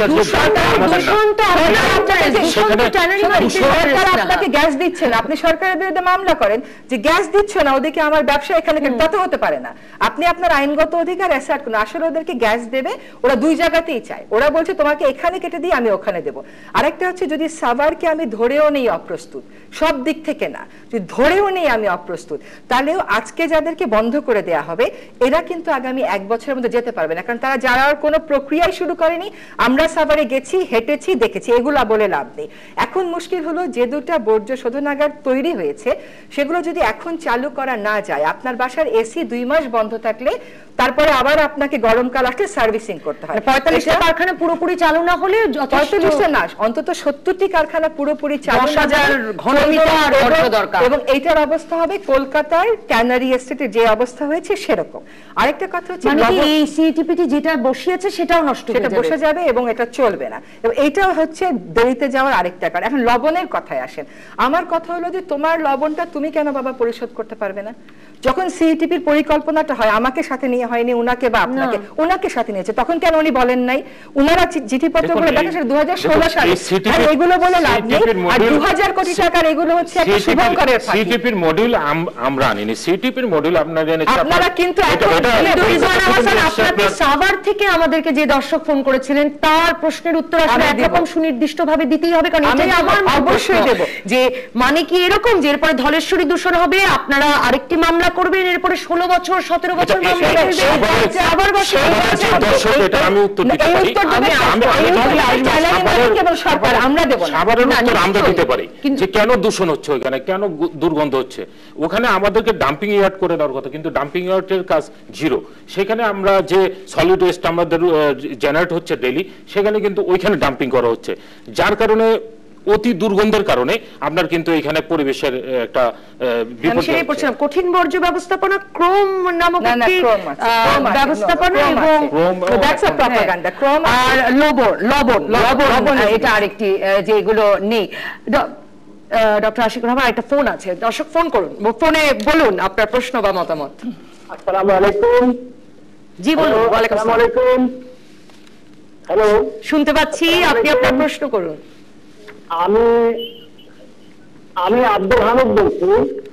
আপনাকে গ্যাস দিচ্ছে না, আপনি সরকারের বিরুদ্ধে মামলা করেন যে গ্যাস দিচ্ছে না, ওদেরকে আমার ব্যবসা এখানে তত হতে পারে না। আপনি আপনার আইনগত অধিকার অ্যাসার্ট করুন, আসলে ওদেরকে গ্যাস দেবে, ওরা দুই জায়গাতেই চায়। ওরা বলছে তোমাকে এখানে কেটে দিয়ে আমি ওখানে দেবো। আরেকটা হচ্ছে যদি সাভারকে আমি ধরেও নেই অপ্রস্তুত, সব দিক থেকে না, যদি ধরেও নেই আমি অপ্রস্তুত, তাহলেও আজকে যাদেরকে বন্ধ করে দেয়া হবে এরা কিন্তু আগামী এক বছরের মধ্যে যেতে পারবে না, কারণ তারা যারা কোনো প্রক্রিয়াই শুরু করেনি। আমরা সাভারে গেছি, হেঁটেছি, দেখেছি, এগুলা বলে লাভ নেই। এখন মুশকিল হলো যে দুটা বর্জ্য শোধনাগার তৈরি হয়েছে সেগুলো যদি এখন চালু করা না যায়, আপনার বাসার এসি দুই মাস বন্ধ থাকলে তারপরে আবার আপনাকে গরমকাল আসলে সার্ভিসিং করতে হয়। পঁয়তাল্লিশটা কারখানা পুরোপুরি চালু না হলে, পঁয়তাল্লিশটা না, অন্তত সত্তরটি কারখানা পুরোপুরি চালু দরকার। এবং এইটার অবস্থা হবে কলকাতার ট্যানারি এস্টেটে যে অবস্থা হয়েছে সেরকম। আরেকটা কথা হচ্ছে এই সিটিপিটি যেটা বসিয়েছে সেটাও নষ্ট হয়ে যাবে, বসে যাবে এবং এটা চলবে না। এবং এইটাও হচ্ছে দেরিতে যাওয়ার আরেকটা কারণ। এখন লবণের কথায় আসেন, আমার কথা হলো যে তোমার লবণটা তুমি কেন বাবা পরিশোধ করতে পারবে না? যখন সিইটিপির পরিকল্পনাটা হয় আমাকে সাথে নিয়ে হয়নি, উনাকে বা আপনাকে, উনাকে সাথে নিয়েছে, তখন কেন উনি বলেন নাই? উনারা চিঠিপত্রগুলো দেখা সেটা দুই হাজার ষোলো সালে, আর এগুলো বলে লাভ নেই। আর দু হাজার কোটি টাকার এগুলো হচ্ছে একটা শুভঙ্করের ফাঁকি। সিইটিপির মডিউল আমরা আনিনি, সিইটিপির মডিউল আপনারা এনেছেন আপনারা, কিন্তু আপনাদের সাভার থেকে আমাদেরকে যে দর্শক ফোন করেছিলেন তার প্রশ্নের উত্তর আসলে একরকম সুনির্দিষ্টভাবে দিতেই হবে, কারণ এটাই আমার অবশ্যই দেব যে মানে কি এরকম যে এরপরে ধলেশ্বরী দূষণ হবে, আপনারা আরেকটি মামলা করবেন, এরপরে ষোলো বছর সতেরো বছর মামলা করবেন, আবার বছর আমি উত্তর দিতে পারি, আমরা দেব সাভারের উত্তর আমরা দিতে পারি যে কেন দূষণ হচ্ছে ওখানে, কেন দুর্গন্ধ হচ্ছে ওখানে। আমাদেরকে ডাম্পিং ইয়ার্ড করে দেওয়ার কথা, কিন্তু ডাম্পিং ইয়ার্ডের কাজ জিরো। সেখানে আমরা যে সলিড ওয়েস্ট আমাদের জেনারেট হচ্ছে ডেইলি, সেখানে কিন্তু ওইখানে ডাম্পিং করা হচ্ছে, যার কারণে অতি দুর্গন্ধের কারণে আপনার কিন্তু এখানে পরিবেশের একটা বিপদ হচ্ছে। কঠিন বর্জ্য ব্যবস্থাপনা ক্রোম নামক একটি ব্যবস্থাপনা এবং দ্যাটস আ প্রপাগান্ডা, ক্রোম আর লবণ লবণ লবণ এটা আরেকটি যেগুলো নেই। ডক্টর আশিকুর রহমান, একটা ফোন আছে, দর্শক ফোন করুন, ফোনে বলুন আপনার প্রশ্ন বা মতামত। আসসালামু আলাইকুম। জি বলুন। ওয়ালাইকুম আসসালাম। হ্যালো, শুনতে পাচ্ছি, আপনি আপনার প্রশ্ন করুন। আমি আমি আব্দুল হামিদ বলছি।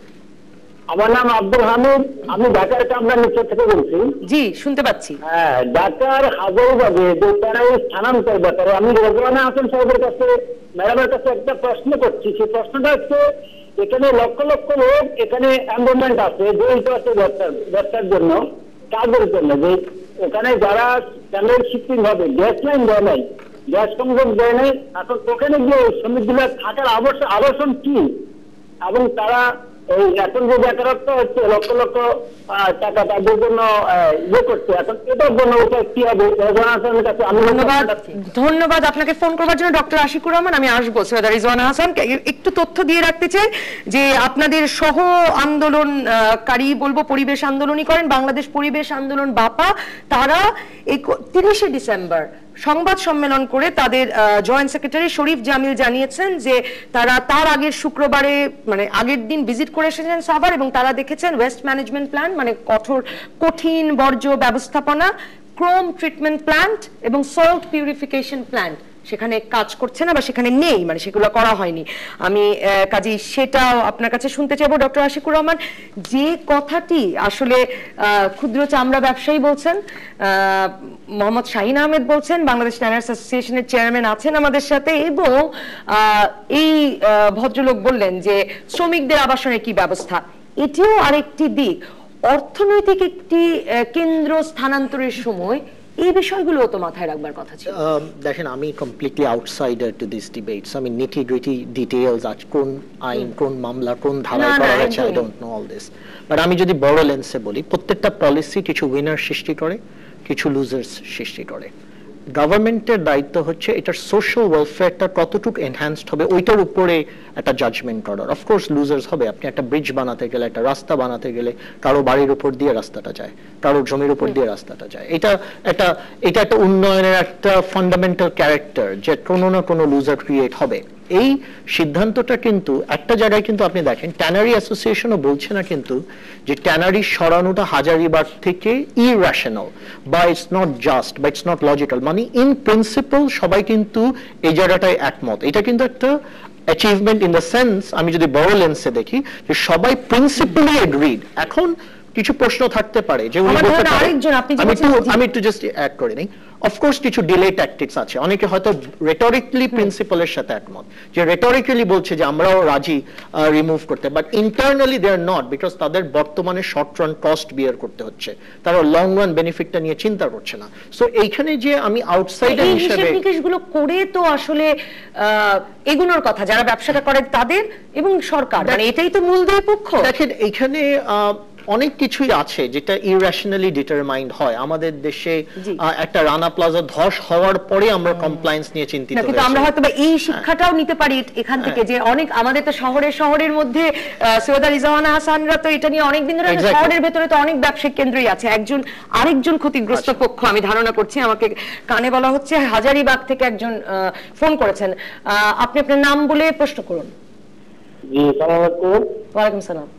আমার নাম আব্দুল হামিদ, আমি ঢাকার কামরা নিচে থেকে বলছি। জি শুনতে পাচ্ছি। হ্যাঁ, ঢাকার হাজারীবাগে যে তারা এই স্থানান্তর ব্যাপারে আমি রেজওয়ানা হাসান সাহেবের কাছে, ম্যাডামের কাছে একটা প্রশ্ন করছি। সেই প্রশ্নটা হচ্ছে, এখানে লক্ষ লক্ষ লোক এখানে এনভায়রনমেন্ট আছে জড়িত আছে ব্যবসার জন্য, কাজের জন্য, যে ওখানে যারা ট্যান্ডার শিফটিং হবে, গ্যাস লাইন দেয় নাই, গ্যাস সংযোগ দেয় নাই, এখন ওখানে গিয়ে শ্রমিকগুলো থাকার আবাসন কি, এবং তারা এই এখন যে বেকারত্ব হচ্ছে লক্ষ লক্ষ টাকা তাদের জন্য ইয়ে করছে, এখন এটার জন্য ওটা কি হবে? ধন্যবাদ, ধন্যবাদ আপনাকে ফোন করবার জন্য ডক্টর আশিকুর রহমান। আমি আসবো সৈয়দা রিজওয়ানা হাসান, একটু তথ্য দিয়ে রাখতে চাই যে আপনাদের সহ আন্দোলনকারী বলবো, পরিবেশ আন্দোলনই করেন, বাংলাদেশ পরিবেশ আন্দোলন বাপা, তারা এই তিরিশে ডিসেম্বর সংবাদ সম্মেলন করে তাদের জয়েন্ট সেক্রেটারি শরীফ জামিল জানিয়েছেন যে তারা তার আগের শুক্রবারে মানে আগের দিন ভিজিট করে এসেছেন সাভার, এবং তারা দেখেছেন ওয়েস্ট ম্যানেজমেন্ট প্ল্যান মানে কঠোর কঠিন বর্জ্য ব্যবস্থাপনা, ক্রোম ট্রিটমেন্ট প্ল্যান্ট এবং সল্ট পিউরিফিকেশন প্ল্যান্ট সেখানে কাজ করছে না বা সেখানে নেই, মানে সেগুলো করা হয়নি। আমি কাজী সেটাও আপনার কাছে শুনতে চাইবো ডক্টর আশিকুর রহমান, যে কথাটি আসলে ক্ষুদ্র চামড়া ব্যবসায়ী বলছেন, মোহাম্মদ শাহিন আহমেদ বলছেন, বাংলাদেশ ট্যানার্স অ্যাসোসিয়েশনের চেয়ারম্যান আছেন আমাদের সাথে, এবং এই ভদ্রলোক বললেন যে শ্রমিকদের আবাসনের কি ব্যবস্থা, এটিও আরেকটি দিক। অর্থনৈতিক একটি কেন্দ্র স্থানান্তরের সময় এই বিষয়গুলো তো মাথায় রাখবার কথা ছিল। দেখেন, আমি completely outsider to this debates. আমি নিটি গ্রিটি ডিটেইলস আজ কোন আইন কোন মামলা কোন ধারায় করা হয়েছে, I don't know all this. But আমি যদি বড় লেন্সে বলি, প্রত্যেকটা পলিসি কিছু উইনার সৃষ্টি করে, কিছু লুজার্স সৃষ্টি করে। গভর্নমেন্টের দায়িত্ব হচ্ছে এটার সোশ্যাল ওয়েলফেয়ারটা কতটুকু এনহ্যান্সড হবে ওইটার উপরে একটা জাজমেন্ট করার। অফকোর্স লুজার্স হবে, আপনি একটা ব্রিজ বানাতে গেলে, একটা রাস্তা বানাতে গেলে কারো বাড়ির উপর দিয়ে রাস্তাটা যায়, কারো জমির উপর দিয়ে রাস্তাটা যায়, এটা একটা এটা একটা উন্নয়নের একটা ফান্ডামেন্টাল ক্যারেক্টার, যে কোনো না কোনো লুজার ক্রিয়েট হবে। এই সিদ্ধান্তটা কিন্তু একটা জায়গায় কিন্তু আপনি দেখেন, ট্যানারি অ্যাসোসিয়েশনও বলছে না কিন্তু যে ট্যানারি সরানোটা হাজারীবাগ থেকে ইরেশনাল বা ইটস নট জাস্ট বা ইটস নট লজিক্যাল, মানে ইন প্রিন্সিপাল সবাই কিন্তু এই জায়গাটায় একমত। এটা কিন্তু একটা অ্যাচিভমেন্ট ইন দ্য সেন্স, আমি যদি বড় লেন্সে দেখি, যে সবাই প্রিন্সিপালি এগ্রিড। এখন কিছু প্রশ্ন থাকতে পারে যে আমি একটু জাস্ট অ্যাড করে নিই, অফকোর্স কিছু ডিলে ট্যাকটিক্স আছে, অনেকে হয়তো রেটরিক্যালি প্রিন্সিপালের সাথে একমত, যে রেটরিক্যালি বলছে যে আমরাও রাজি রিমুভ করতে, but internally they are not, because তাদের বর্তমানে শর্ট রান কস্ট বিয়ার করতে হচ্ছে, তারা লং রান বেনিফিটটা নিয়ে চিন্তা করছে না। সো এইখানে যে আমি আউটসাইডার হিসেবে এই নিকেশগুলো করে তো আসলে এগুলোর কথা যারা ব্যবসাটা করে তাদের এবং সরকার, মানে এটাই তো মূল দুই পক্ষ। দেখেন, এইখানে অনেক কিছুই আছে যেটা ইরেশনালি ডিটারমাইন্ড হয়। আমাদের দেশে একটা রানা প্লাজা ধস হওয়ার পরে আমরা কমপ্লায়েন্স নিয়ে চিন্তিত হই, কিন্তু আমরা হয়তো এই শিক্ষাটাও নিতে পারি এখান থেকে, যে অনেক আমাদের তো শহরের শহরের মধ্যে সৈয়দা রিজওয়ানা হাসানরা তো এটা নিয়ে অনেক দিন ধরে, শহরের ভেতরে তো অনেক ব্যবসায়িক কেন্দ্রই আছে, একজন আরেকজন ক্ষতিগ্রস্ত পক্ষ আমি ধারণা করছি, আমাকে কানে বলা হচ্ছে হাজারীবাগ থেকে একজন ফোন করেছেন। আপনি আপনার নাম বলে প্রশ্ন করুন। জি, আসসালামু আলাইকুম। ওয়া আলাইকুম সালাম।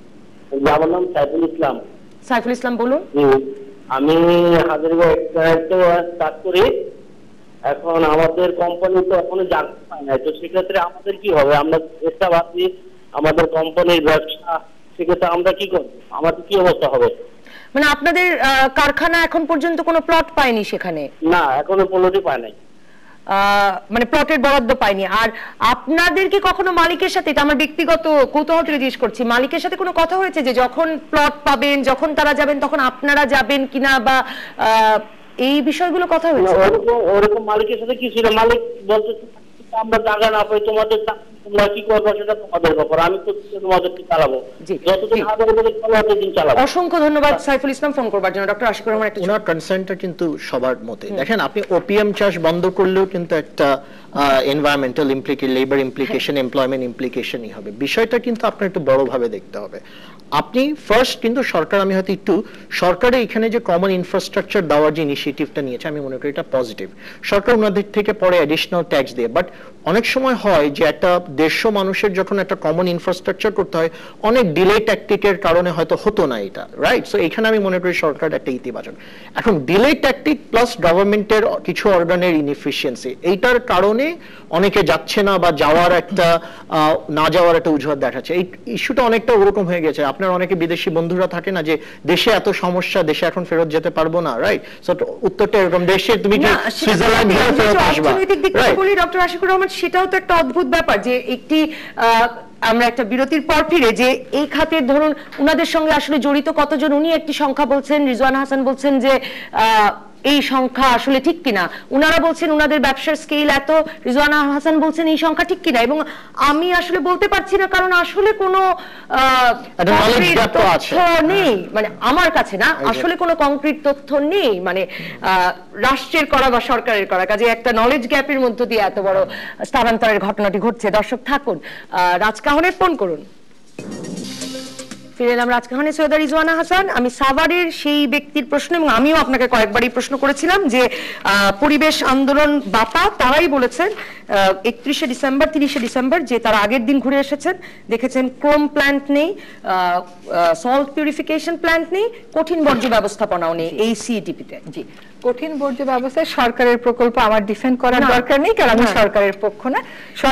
আমার নাম সাইফুল ইসলাম। সাইফুল ইসলাম বলুন। আমি হাজারীবাগ কাজ করি। এখন আমাদের কোম্পানি তো এখনো জানতে পাই না, তো সেক্ষেত্রে আমাদের কি হবে? আমরা চেষ্টা ভাবছি আমাদের কোম্পানির ব্যবসা, সেক্ষেত্রে আমরা কি করবো? আমাদের কি অবস্থা হবে? মানে আপনাদের কারখানা এখন পর্যন্ত কোনো প্লট পায়নি সেখানে? না, এখনো প্লটই পায় নাই, মানে প্লটের বরাদ্দ পায়নি। আর আপনাদের কি কখনো মালিকের সাথে, এটা আমার ব্যক্তিগত কৌতূহল থেকে জিজ্ঞেস করছি, মালিকের সাথে কোনো কথা হয়েছে যে যখন প্লট পাবেন, যখন তারা যাবেন তখন আপনারা যাবেন কিনা, বা এই বিষয়গুলো কথা হয়েছে? ওরকম মালিকের সাথে কি ছিল, মালিক বলতে আমরা জায়গা না পাই, তোমাদের তোমরা কি করবো সেটা তোমাদের ব্যাপার, আমি তো তোমাদেরকে চালাবো, যতদিন হাজার বছর চলে ততদিন চালাবো। অসংখ্য ধন্যবাদ সাইফুল ইসলাম ফোন করবার জন্য। ডক্টর আশিকুর রহমান, একটা ওনার কনসার্নটা কিন্তু সবার মতে। দেখেন, আপনি ওপিএম চাষ বন্ধ করলেও কিন্তু একটা environmental implication, labour implication, employment ইমপ্লিকেশনই হবে। বিষয়টা কিন্তু আপনার একটু বড়ভাবে দেখতে হবে। আপনি ফার্স্ট কিন্তু সরকার, আমি হয়তো একটু সরকারের এখানে যে কমন ইনফ্রাস্ট্রাকচার দেওয়ার যে ইনিশিয়েটিভটা নিয়েছে, আমি মনে করি এটা পজিটিভ। সরকার ওনাদের থেকে পরে অ্যাডিশনাল ট্যাক্স দিয়ে, বাট অনেক সময় হয় যে একটা দেড়শো মানুষের যখন একটা কমন ইনফ্রাস্ট্রাকচার করতে হয়, অনেক ডিলে ট্যাকটিকের কারণে হয়তো হতো না এটা, রাইট? সো এখানে আমি মনে করি সরকার একটা ইতিবাচক। এখন ডিলে ট্যাকটিক প্লাস গভর্নমেন্টের কিছু অর্গানের ইনএফিসিয়েন্সি, এইটার কারণে অনেকে যাচ্ছে না, বা যাওয়ার একটা না যাওয়ার একটা অজুহাত দেখাচ্ছে। এই ইস্যুটা অনেকটা ওরকম হয়ে গেছে। আপনার অনেকে বিদেশি বন্ধুরা থাকে না যে দেশে এত সমস্যা, দেশে এখন ফেরত যেতে পারবো না, রাইট? সো উত্তরটা এরকম, দেশে তুমি কি সুইজারল্যান্ড গিয়ে ফেরত আসবা? বলি ডক্টর আশিকুর রহমান, সেটাও তো একটা অদ্ভুত ব্যাপার যে একটি আমরা একটা বিরতির পর ফিরে যে এই খাতের ধরুন উনাদের সঙ্গে আসলে জড়িত কতজন, উনি একটি সংখ্যা বলছেন, রিজওয়ানা হাসান বলছেন যে এই সংখ্যা আসলে ঠিক কিনা, উনারা বলছেন উনাদের ব্যবসার স্কেল এত, রিজওয়ানা হাসান বলছেন এই সংখ্যা ঠিক কিনা, এবং আমি আসলে বলতে পারছি না, কারণ আসলে কোনো তথ্য নেই, মানে আমার কাছে না, আসলে কোনো কংক্রিট তথ্য নেই, মানে রাষ্ট্রের করা বা সরকারের করা, কাজে একটা নলেজ গ্যাপের মধ্য দিয়ে এত বড় স্থানান্তরের ঘটনাটি ঘটছে। দর্শক থাকুন, রাজকাহনে ফোন করুন। ফিরে এলাম রাজকাহনে, সৈয়দা রিজওয়ানা হাসান। আমি সাভারের সেই ব্যক্তির প্রশ্ন, এবং আমিও আপনাকে কয়েকবারই প্রশ্ন করেছিলাম যে পরিবেশ আন্দোলন বাপা তারাই বলেছেন একত্রিশে ডিসেম্বর তিরিশে ডিসেম্বর যে তারা আগের দিন ঘুরে এসেছেন, দেখেছেন ক্রোম প্ল্যান্ট নেই, সল্ট পিউরিফিকেশন প্ল্যান্ট নেই, কঠিন বর্জ্য ব্যবস্থাপনাও নেই এই সিইটিপিতে। জি, কঠিন বর্জ্য ব্যবস্থায় সরকারের প্রকল্প আমার ডিফেন্ড করার দরকার নেই, কারণ আমি সরকারের পক্ষ না।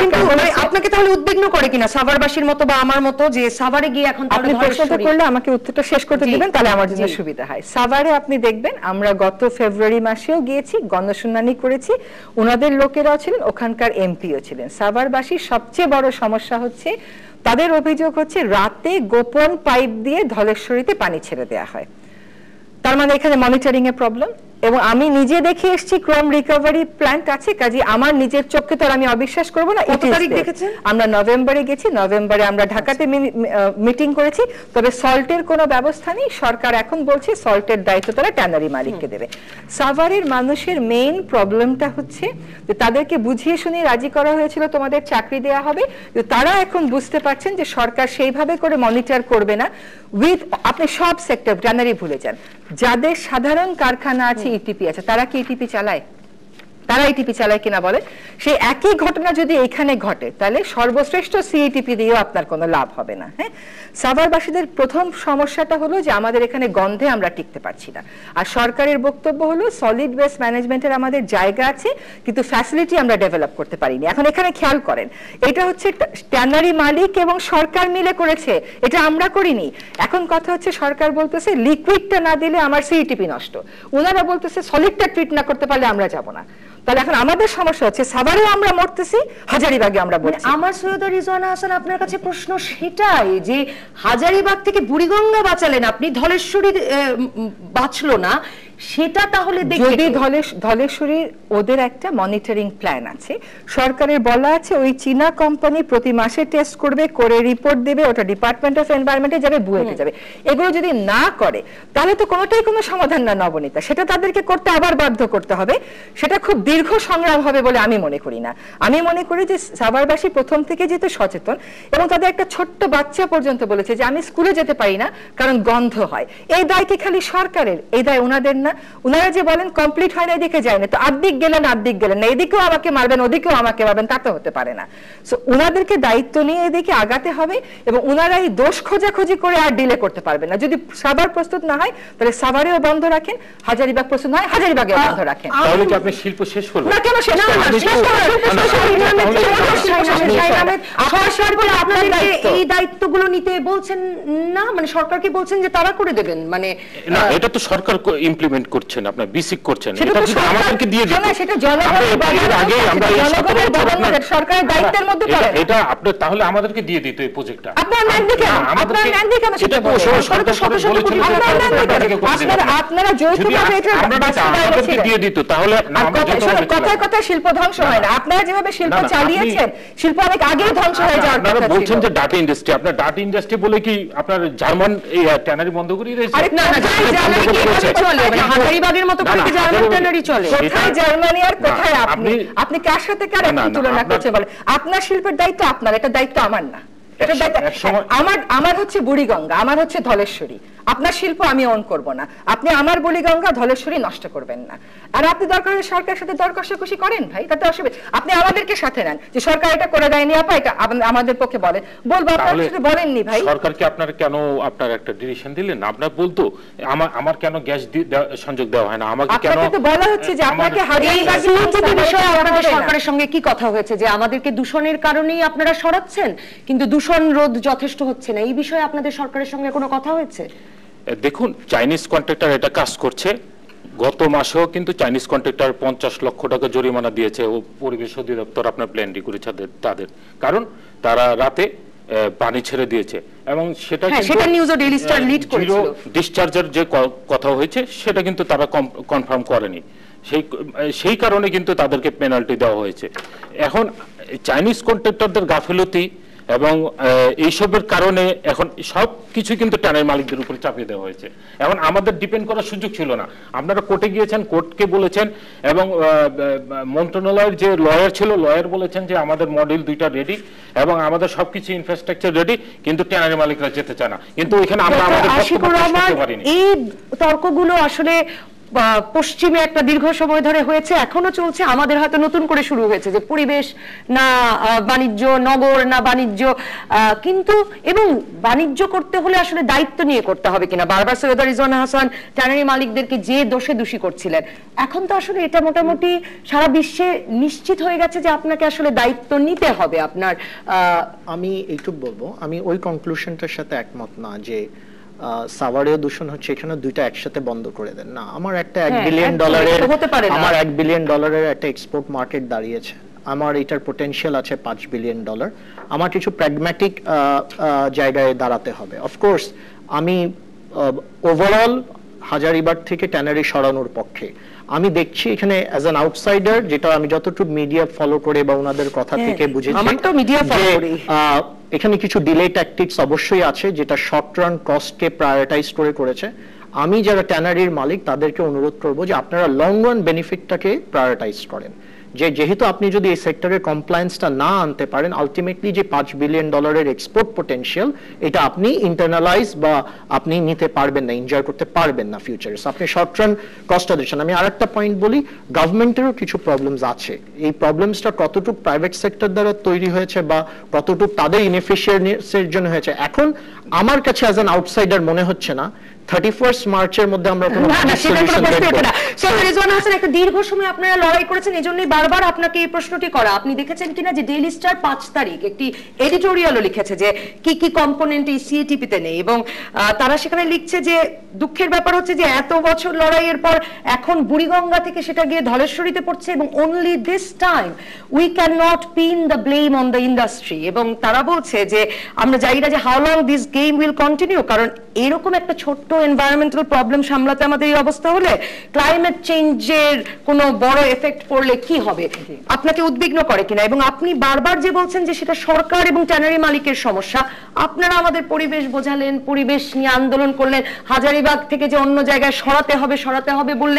আপনাকে তাহলে উদ্বিগ্ন করে কিনা সাভারবাসীর মতো বা আমার মতো যে সাভারে গিয়ে এখন আপনি প্রশ্নটা করলে আমাকে উত্তরটা শেষ করতে দিবেন, তাহলে আমার জন্য সুবিধা হয়। সাভারে আপনি দেখবেন আমরা গত ফেব্রুয়ারি মাসেও গিয়েছি, গণশুনানি করেছি, ওনাদের লোকেরাও ছিলেন, ওখানকার এমপিও ছিলেন। সাভারবাসীর সবচেয়ে বড় সমস্যা হচ্ছে, তাদের অভিযোগ হচ্ছে রাতে গোপন পাইপ দিয়ে ধলেশ্বরীতে পানি ছেড়ে দেওয়া হয়। তার মানে এখানে মনিটরিং এর প্রবলেম। এবং আমি নিজে দেখে এসেছি ক্রোম রিকভারি প্ল্যান্ট আছে, কাজে আমার নিজের চোখকে তো আমি অবিশ্বাস করবো না। কত তারিখ দেখেছেন? আমরা নভেম্বরে গেছি, নভেম্বরে আমরা ঢাকাতে মিটিং করেছি, তবে সল্টের কোনো ব্যবস্থা নেই। সরকার এখন বলছে সল্টের দায়িত্ব তারা ট্যানারি মালিককে দেবে। সাভারের মানুষের মেইন প্রবলেমটা হচ্ছে যে তাদেরকে বুঝিয়ে শুনিয়ে রাজি করা হয়েছিল তোমাদের চাকরি দেওয়া হবে, তারা এখন বুঝতে পারছেন যে সরকার সেইভাবে করে মনিটর করবে না। উইথ আপনি সব সেক্টর ট্যানারি ভুলে যান, যাদের সাধারণ কারখানা আছে, ইটিপি আছে, তারা কি ইটিপি চালায়? তারা ইটিপি চালায় কিনা বলে? সেই একই ঘটনা যদি এখানে ঘটে তাহলে সর্বশ্রেষ্ঠ সিইটিপি দিয়েও আপনার কোনো লাভ হবে না। হ্যাঁ, সাভারবাসীদের প্রথম সমস্যাটা হলো যে আমাদের এখানে গন্ধে আমরা টিকতে পারছি না, আর সরকারের বক্তব্য হলো সলিড ওয়েস্ট ম্যানেজমেন্টের আমাদের জায়গা আছে কিন্তু ফ্যাসিলিটি আমরা ডেভেলপ করতে পারিনি। এখন এখানে খেয়াল করেন, এটা হচ্ছে ট্যানারি মালিক এবং সরকার মিলে করেছে, এটা আমরা করিনি। এখন কথা হচ্ছে সরকার বলতেছে লিকুইডটা না দিলে আমার সিইটিপি নষ্ট, ওনারা বলতেছে সলিডটা ট্রিট না করতে পারলে আমরা যাব না। তাহলে এখন আমাদের সমস্যা হচ্ছে সাভারে আমরা মরতেছি, হাজারীবাগে আমরা বলছি। আমার সৈয়দা রিজওয়ানা হাসান আপনার কাছে প্রশ্ন সেটাই যে হাজারীবাগ থেকে বুড়িগঙ্গা বাঁচালেন আপনি, ধলেশ্বরী বাঁচলো না, সেটা তাহলে যদি ধলেশ্বরীর ওদের একটা মনিটরিং প্ল্যান আছে, সরকারের বলা আছে ওই চীনা কোম্পানি প্রতি মাসে টেস্ট করবে, করে রিপোর্ট দেবে, ওটা ডিপার্টমেন্ট অফ এনভায়রনমেন্টে যাবে, বুয়েটে যাবে। এগুলো যদি না করে তাহলে তো কোনোটাই কোনো সমাধান না নবনীতা, সেটা তাদেরকে করতে আবার বাধ্য করতে হবে। সেটা খুব দীর্ঘ সংগ্রাম হবে বলে আমি মনে করি না। আমি মনে করি যে সাভারবাসী প্রথম থেকে যেহেতু সচেতন, এবং তাদের একটা ছোট্ট বাচ্চা পর্যন্ত বলেছে যে আমি স্কুলে যেতে পারি না কারণ গন্ধ হয়, এই দায় কি খালি সরকারের? এই দায় ওনাদের না, উনারা যে বলেন কমপ্লিট হয় না এদিকে যায় না, তো আর্ধেক গেলেন আর্ধেক গেলেন না, এদিকেও আমাকে মারবেন ওদিকেও আমাকে মারবেন, তা তো হতে পারে না। সো উনাদেরকে দায়িত্ব নিয়ে এদিকে আগাতে হবে এবং উনারা এই দোষ খোঁজাখুঁজি করে আর ডিলে করতে পারবেন না। যদি সাভার প্রস্তুত না হয় তাহলে সাভারেও বন্ধ রাখেন, হাজারীবাগ প্রস্তুত না হয় হাজারীবাগেও বন্ধ রাখেন। তাহলে কি আপনি শিল্প শেষ করবেন? না, কেন শেষ করবেন? আপনাদেরকে এই দায়িত্বগুলো নিতে বলছেন না, মানে সরকারকে বলছেন যে তারা করে দেবেন, মানে না, এটা তো সরকার ইমপ্লিমেন্ট করছেন, আপনার বিসিক করছেন, এটা যদি আমাদেরকে দিয়ে দিত, সেটা জনগণের আগে আমরা সরকারের দায়িত্বের মধ্যে পড়ে এটা আপনি তাহলে আমাদেরকে দিয়ে দিত এই প্রজেক্টটা। আপনার ম্যান দেখেন, আপনার ম্যান দেখেন সেটা বলে সরকার শত শত কোটি আপনারা আপনারা যৌথভাবে এটা আমাদেরকে দিয়ে দিত, তাহলে আমরা যৌথভাবে কথায় কথায় শিল্প ধ্বংস হয় না। আপনারা যেভাবে শিল্প চালিয়েছেন শিল্প অনেক আগেই ধ্বংস হয়ে যাওয়ার কথা ছিল। আপনারা বলছেন যে ডাটা ইন্ডাস্ট্রি, আপনার ডাটা ইন্ডাস্ট্রি বলে কি আপনার জার্মান এই ট্যানারি বন্ধ করে দিয়েছে? আরে না না, জার্মানি কি চলে, মানে হাজারীবাগের মতো করে কি জার্মান ট্যানারি চলে? কোথায় জার্মানি আর কোথায় আপনি? আপনি কার সাথে কার একটু তুলনা করছেন বলে? আপনার শিল্পের দায়িত্ব আপনার, এটা দায়িত্ব আমার না। এটা দায়িত্ব আমার, আমার হচ্ছে বুড়িগঙ্গা, আমার হচ্ছে ধলেশ্বরী। আপনার শিল্প আমি অন করব না, আপনি আমার বুড়িগঙ্গা ধলেশ্বরী নষ্ট করবেন না। আর আপনি দরকার হলে সরকারের সাথে দর কষাকষি করেন ভাই, তাতে অসুবিধা। আপনি আমাদেরকে সাথে নেন যে সরকার এটা করে দেয়নি আপা, এটা আমাদের পক্ষে বলেন, বলবো। আপনারা কিছু বলেননি ভাই। সরকারকে আপনারা কেন আপনার একটা ডিসিশন দিলেন? আপনারা বলতো আমার আমার কেন গ্যাস সংযোগ দেওয়া হয় না, আমাকে কেন? আপনাকে তো বলা হচ্ছে যে আপনাকে হাজারীবাগের বিষয়ে আপনাদের সরকারের সঙ্গে কি কথা হয়েছে যে আমাদেরকে দূষণের কারণেই আপনারা সরাচ্ছেন, কিন্তু দূষণ রোধ যথেষ্ট হচ্ছে না, এই বিষয়ে আপনাদের সরকারের সঙ্গে কোনো কথা হয়েছে? দেখুন, চাইনিজ কন্ট্রাক্টর এটা কাজ করছে, গত মাসেও কিন্তু চাইনিজ কন্ট্রাক্টর পঞ্চাশ লক্ষ টাকা জরিমানা দিয়েছে ও পরিবেশ অধিদপ্তর আপনার প্ল্যান ডি করেছে তাদের, কারণ তারা রাতে পানি ছেড়ে দিয়েছে এবং সেটা সেটা নিউজও ডেইলি স্টার লিড করেছিল। ডিসচার্জের যে কথা হয়েছে সেটা কিন্তু তারা কনফার্ম করেনি, সেই সেই কারণে কিন্তু তাদেরকে পেনাল্টি দেওয়া হয়েছে। এখন চাইনিজ কন্ট্রাক্টরদের গাফিলতি এবং এইসবের কারণে এখন সব কিছু কিন্তু ট্যানারি মালিকদের উপরে চাপিয়ে দেওয়া হয়েছে। এখন আমাদের ডিপেন্ড করার সুযোগ ছিল না। আপনারা কোর্টে গিয়েছেন, কোর্টকে বলেছেন এবং মন্ত্রণালয়ের যে লয়ার ছিল লয়ার বলেছেন যে আমাদের মডেল দুইটা রেডি এবং আমাদের সবকিছু ইনফ্রাস্ট্রাকচার রেডি, কিন্তু ট্যানারি মালিকরা যেতে চায় না। কিন্তু এখানে আমরা আমাদের আশিকুর রহমান, এই তর্কগুলো আসলে পশ্চিমে একটা দীর্ঘ সময় ধরে হয়েছে, এখনো চলছে, আমাদের হয়তো নতুন করে শুরু হয়েছে যে পরিবেশ না বাণিজ্য, নগর না বাণিজ্য, কিন্তু এবং বাণিজ্য করতে হলে আসলে দায়িত্ব নিয়ে করতে হবে কিনা। বারবার সৈয়দ রিজওয়ানা হাসান ট্যানারি মালিকদেরকে যে দোষে দোষী করছিলেন, এখন তো আসলে এটা মোটামুটি সারা বিশ্বে নিশ্চিত হয়ে গেছে যে আপনাকে আসলে দায়িত্ব নিতে হবে আপনার। আমি এইটুকু বলবো, আমি ওই কনক্লুশনটার সাথে একমত না যে সাভারেও দূষণ হচ্ছে এখানে দুইটা একসাথে বন্ধ করে দেন না। আমার একটা এক বিলিয়ন ডলারের আমার এক বিলিয়ন ডলারের একটা এক্সপোর্ট মার্কেট দাঁড়িয়েছে, আমার এটার পোটেনশিয়াল আছে পাঁচ বিলিয়ন ডলার। আমার কিছু প্র্যাগম্যাটিক জায়গায় দাঁড়াতে হবে। অফকোর্স আমি ওভারঅল হাজারীবাগ থেকে ট্যানারি সরানোর পক্ষে। আমি দেখছি এখানে অ্যাজ অ্যান আউটসাইডার, যেটা আমি যতটুকু মিডিয়া ফলো করে বা ওনাদের কথা থেকে বুঝেছি, এখানে কিছু ডিলে ট্যাকটিক্স অবশ্যই আছে যেটা শর্ট রান কস্টকে প্রায়োরিটাইজ করে করেছে। আমি যারা ট্যানারির মালিক তাদেরকে অনুরোধ করব যে আপনারা লং রান বেনিফিটটাকে প্রায়োরিটাইজ করেন, যে যেহেতু আপনি যদি এই সেক্টরের কমপ্লায়েন্সটা না আনতে পারেন, আলটিমেটলি যে পাঁচ বিলিয়ন ডলারের এক্সপোর্ট পোটেনশিয়াল এটা আপনি ইন্টারনালাইজ বা আপনি নিতে পারবেন না, এনজয় করতে পারবেন না ফিউচারে। আপনি শর্ট রান কস্টটা দিচ্ছেন। আমি আরেকটা পয়েন্ট বলি, গভর্নমেন্টেরও কিছু প্রবলেমস আছে। এই প্রবলেমসটা কতটুকু প্রাইভেট সেক্টর দ্বারা তৈরি হয়েছে বা কতটুকু তাদের ইনএফিশিয়েন্সির জন্য হয়েছে, এখন আমার কাছে অ্যাজ অ্যান আউটসাইডার মনে হচ্ছে না থার্টি ফার্স্ট মার্চের মধ্যে আমরা কোনো সলিউশন দেখব না। সৈয়দ রিজওয়ানা হাসান, একটা দীর্ঘ সময় আপনারা লড়াই করেছেন, এজন্যই বারবার আপনাকে এই প্রশ্নটি করা। আপনি দেখেছেন কিনা যে ডেইলি স্টার পাঁচ তারিখ একটি এডিটোরিয়ালও লিখেছে যে কি কি কম্পোনেন্ট এই সিএটিপিতে নেই, এবং তারা সেখানে লিখছে যে দুঃখের ব্যাপার হচ্ছে যে এত বছর লড়াইয়ের পর এখন বুড়িগঙ্গা থেকে সেটা গিয়ে ধলেশ্বরীতে পড়ছে, এবং only this time we can not pin the blame on the industry. এবং তারা বলছে যে আমরা জানি না যে how long this game will continue, কারণ এরকম একটা ছোট্ট এনভায়রনমেন্টাল প্রবলেম সামলাতে আমাদের এই অবস্থা হলে ক্লাইমেট চেঞ্জের কোনো বড় এফেক্ট পড়লে কি হবে, আপনাকে উদ্বিগ্ন করে কিনা? এবং আপনি বারবার যে বলছেন যে সেটা সরকার এবং ট্যানারি মালিকের সমস্যা, আপনারা আমাদের পরিবেশ বোঝালেন, পরিবেশ নিয়ে আন্দোলন করলেন, হাজারীবাগ থেকে যে অন্য জায়গায় সরাতে হবে সরাতে হবে বললেন,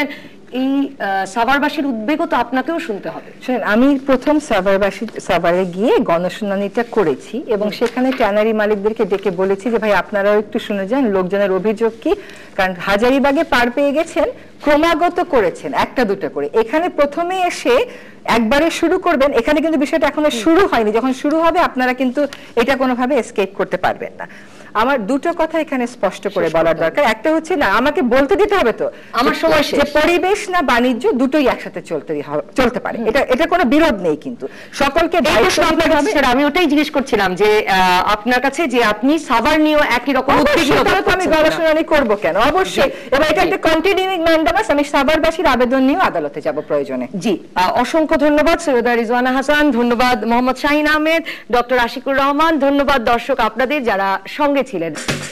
এই সাভারবাসীর উদ্বেগও তো আপনাকেও শুনতে হবে। শুনেন, আমি প্রথম সাভারবাসী সাভারে গিয়ে গণশুনানিটা করেছি এবং সেখানে ট্যানারি মালিকদেরকে ডেকে বলেছি যে ভাই আপনারাও একটু শুনে যান লোকজনের অভিযোগ কি, কারণ হাজারীবাগে পার পেয়ে গেছেন, ক্রমাগত করেছেন একটা দুটো করে, এখানে প্রথমে এসে একবারে শুরু করবেন, এখানে কিন্তু বিষয়টা এখনো শুরু হয়নি, যখন শুরু হবে আপনারা কিন্তু এটা কোনোভাবে এসকেপ করতে পারবেন না। আমার দুটো কথা এখানে স্পষ্ট করে বলার দরকার, একটা হচ্ছে না আমাকে বলতে দিতে হবে তো আমার সময় যে পরিবেশ না বাণিজ্য দুটোই একসাথে চলতে চলতে পারে, এটা এটা কোনো বিরোধ নেই, কিন্তু সকলকে আমি ওটাই জিজ্ঞেস করছিলাম যে আপনার কাছে যে আপনি সাভার নিয়েও একই রকম আমি গবেষণা করবো কেন, অবশ্যই, এবং এটা একটা কন্টিনিউইং ম্যান্ডামাস, আমি সাভারবাসীর আবেদন নিয়েও আদালতে যাব প্রয়োজনে। জি, অসংখ্য ধন্যবাদ সৈয়দা রিজওয়ানা হাসান, ধন্যবাদ মোহাম্মদ শাহিন আহমেদ, ডক্টর আশিকুর রহমান, ধন্যবাদ দর্শক আপনাদের যারা সঙ্গে ছিলেন।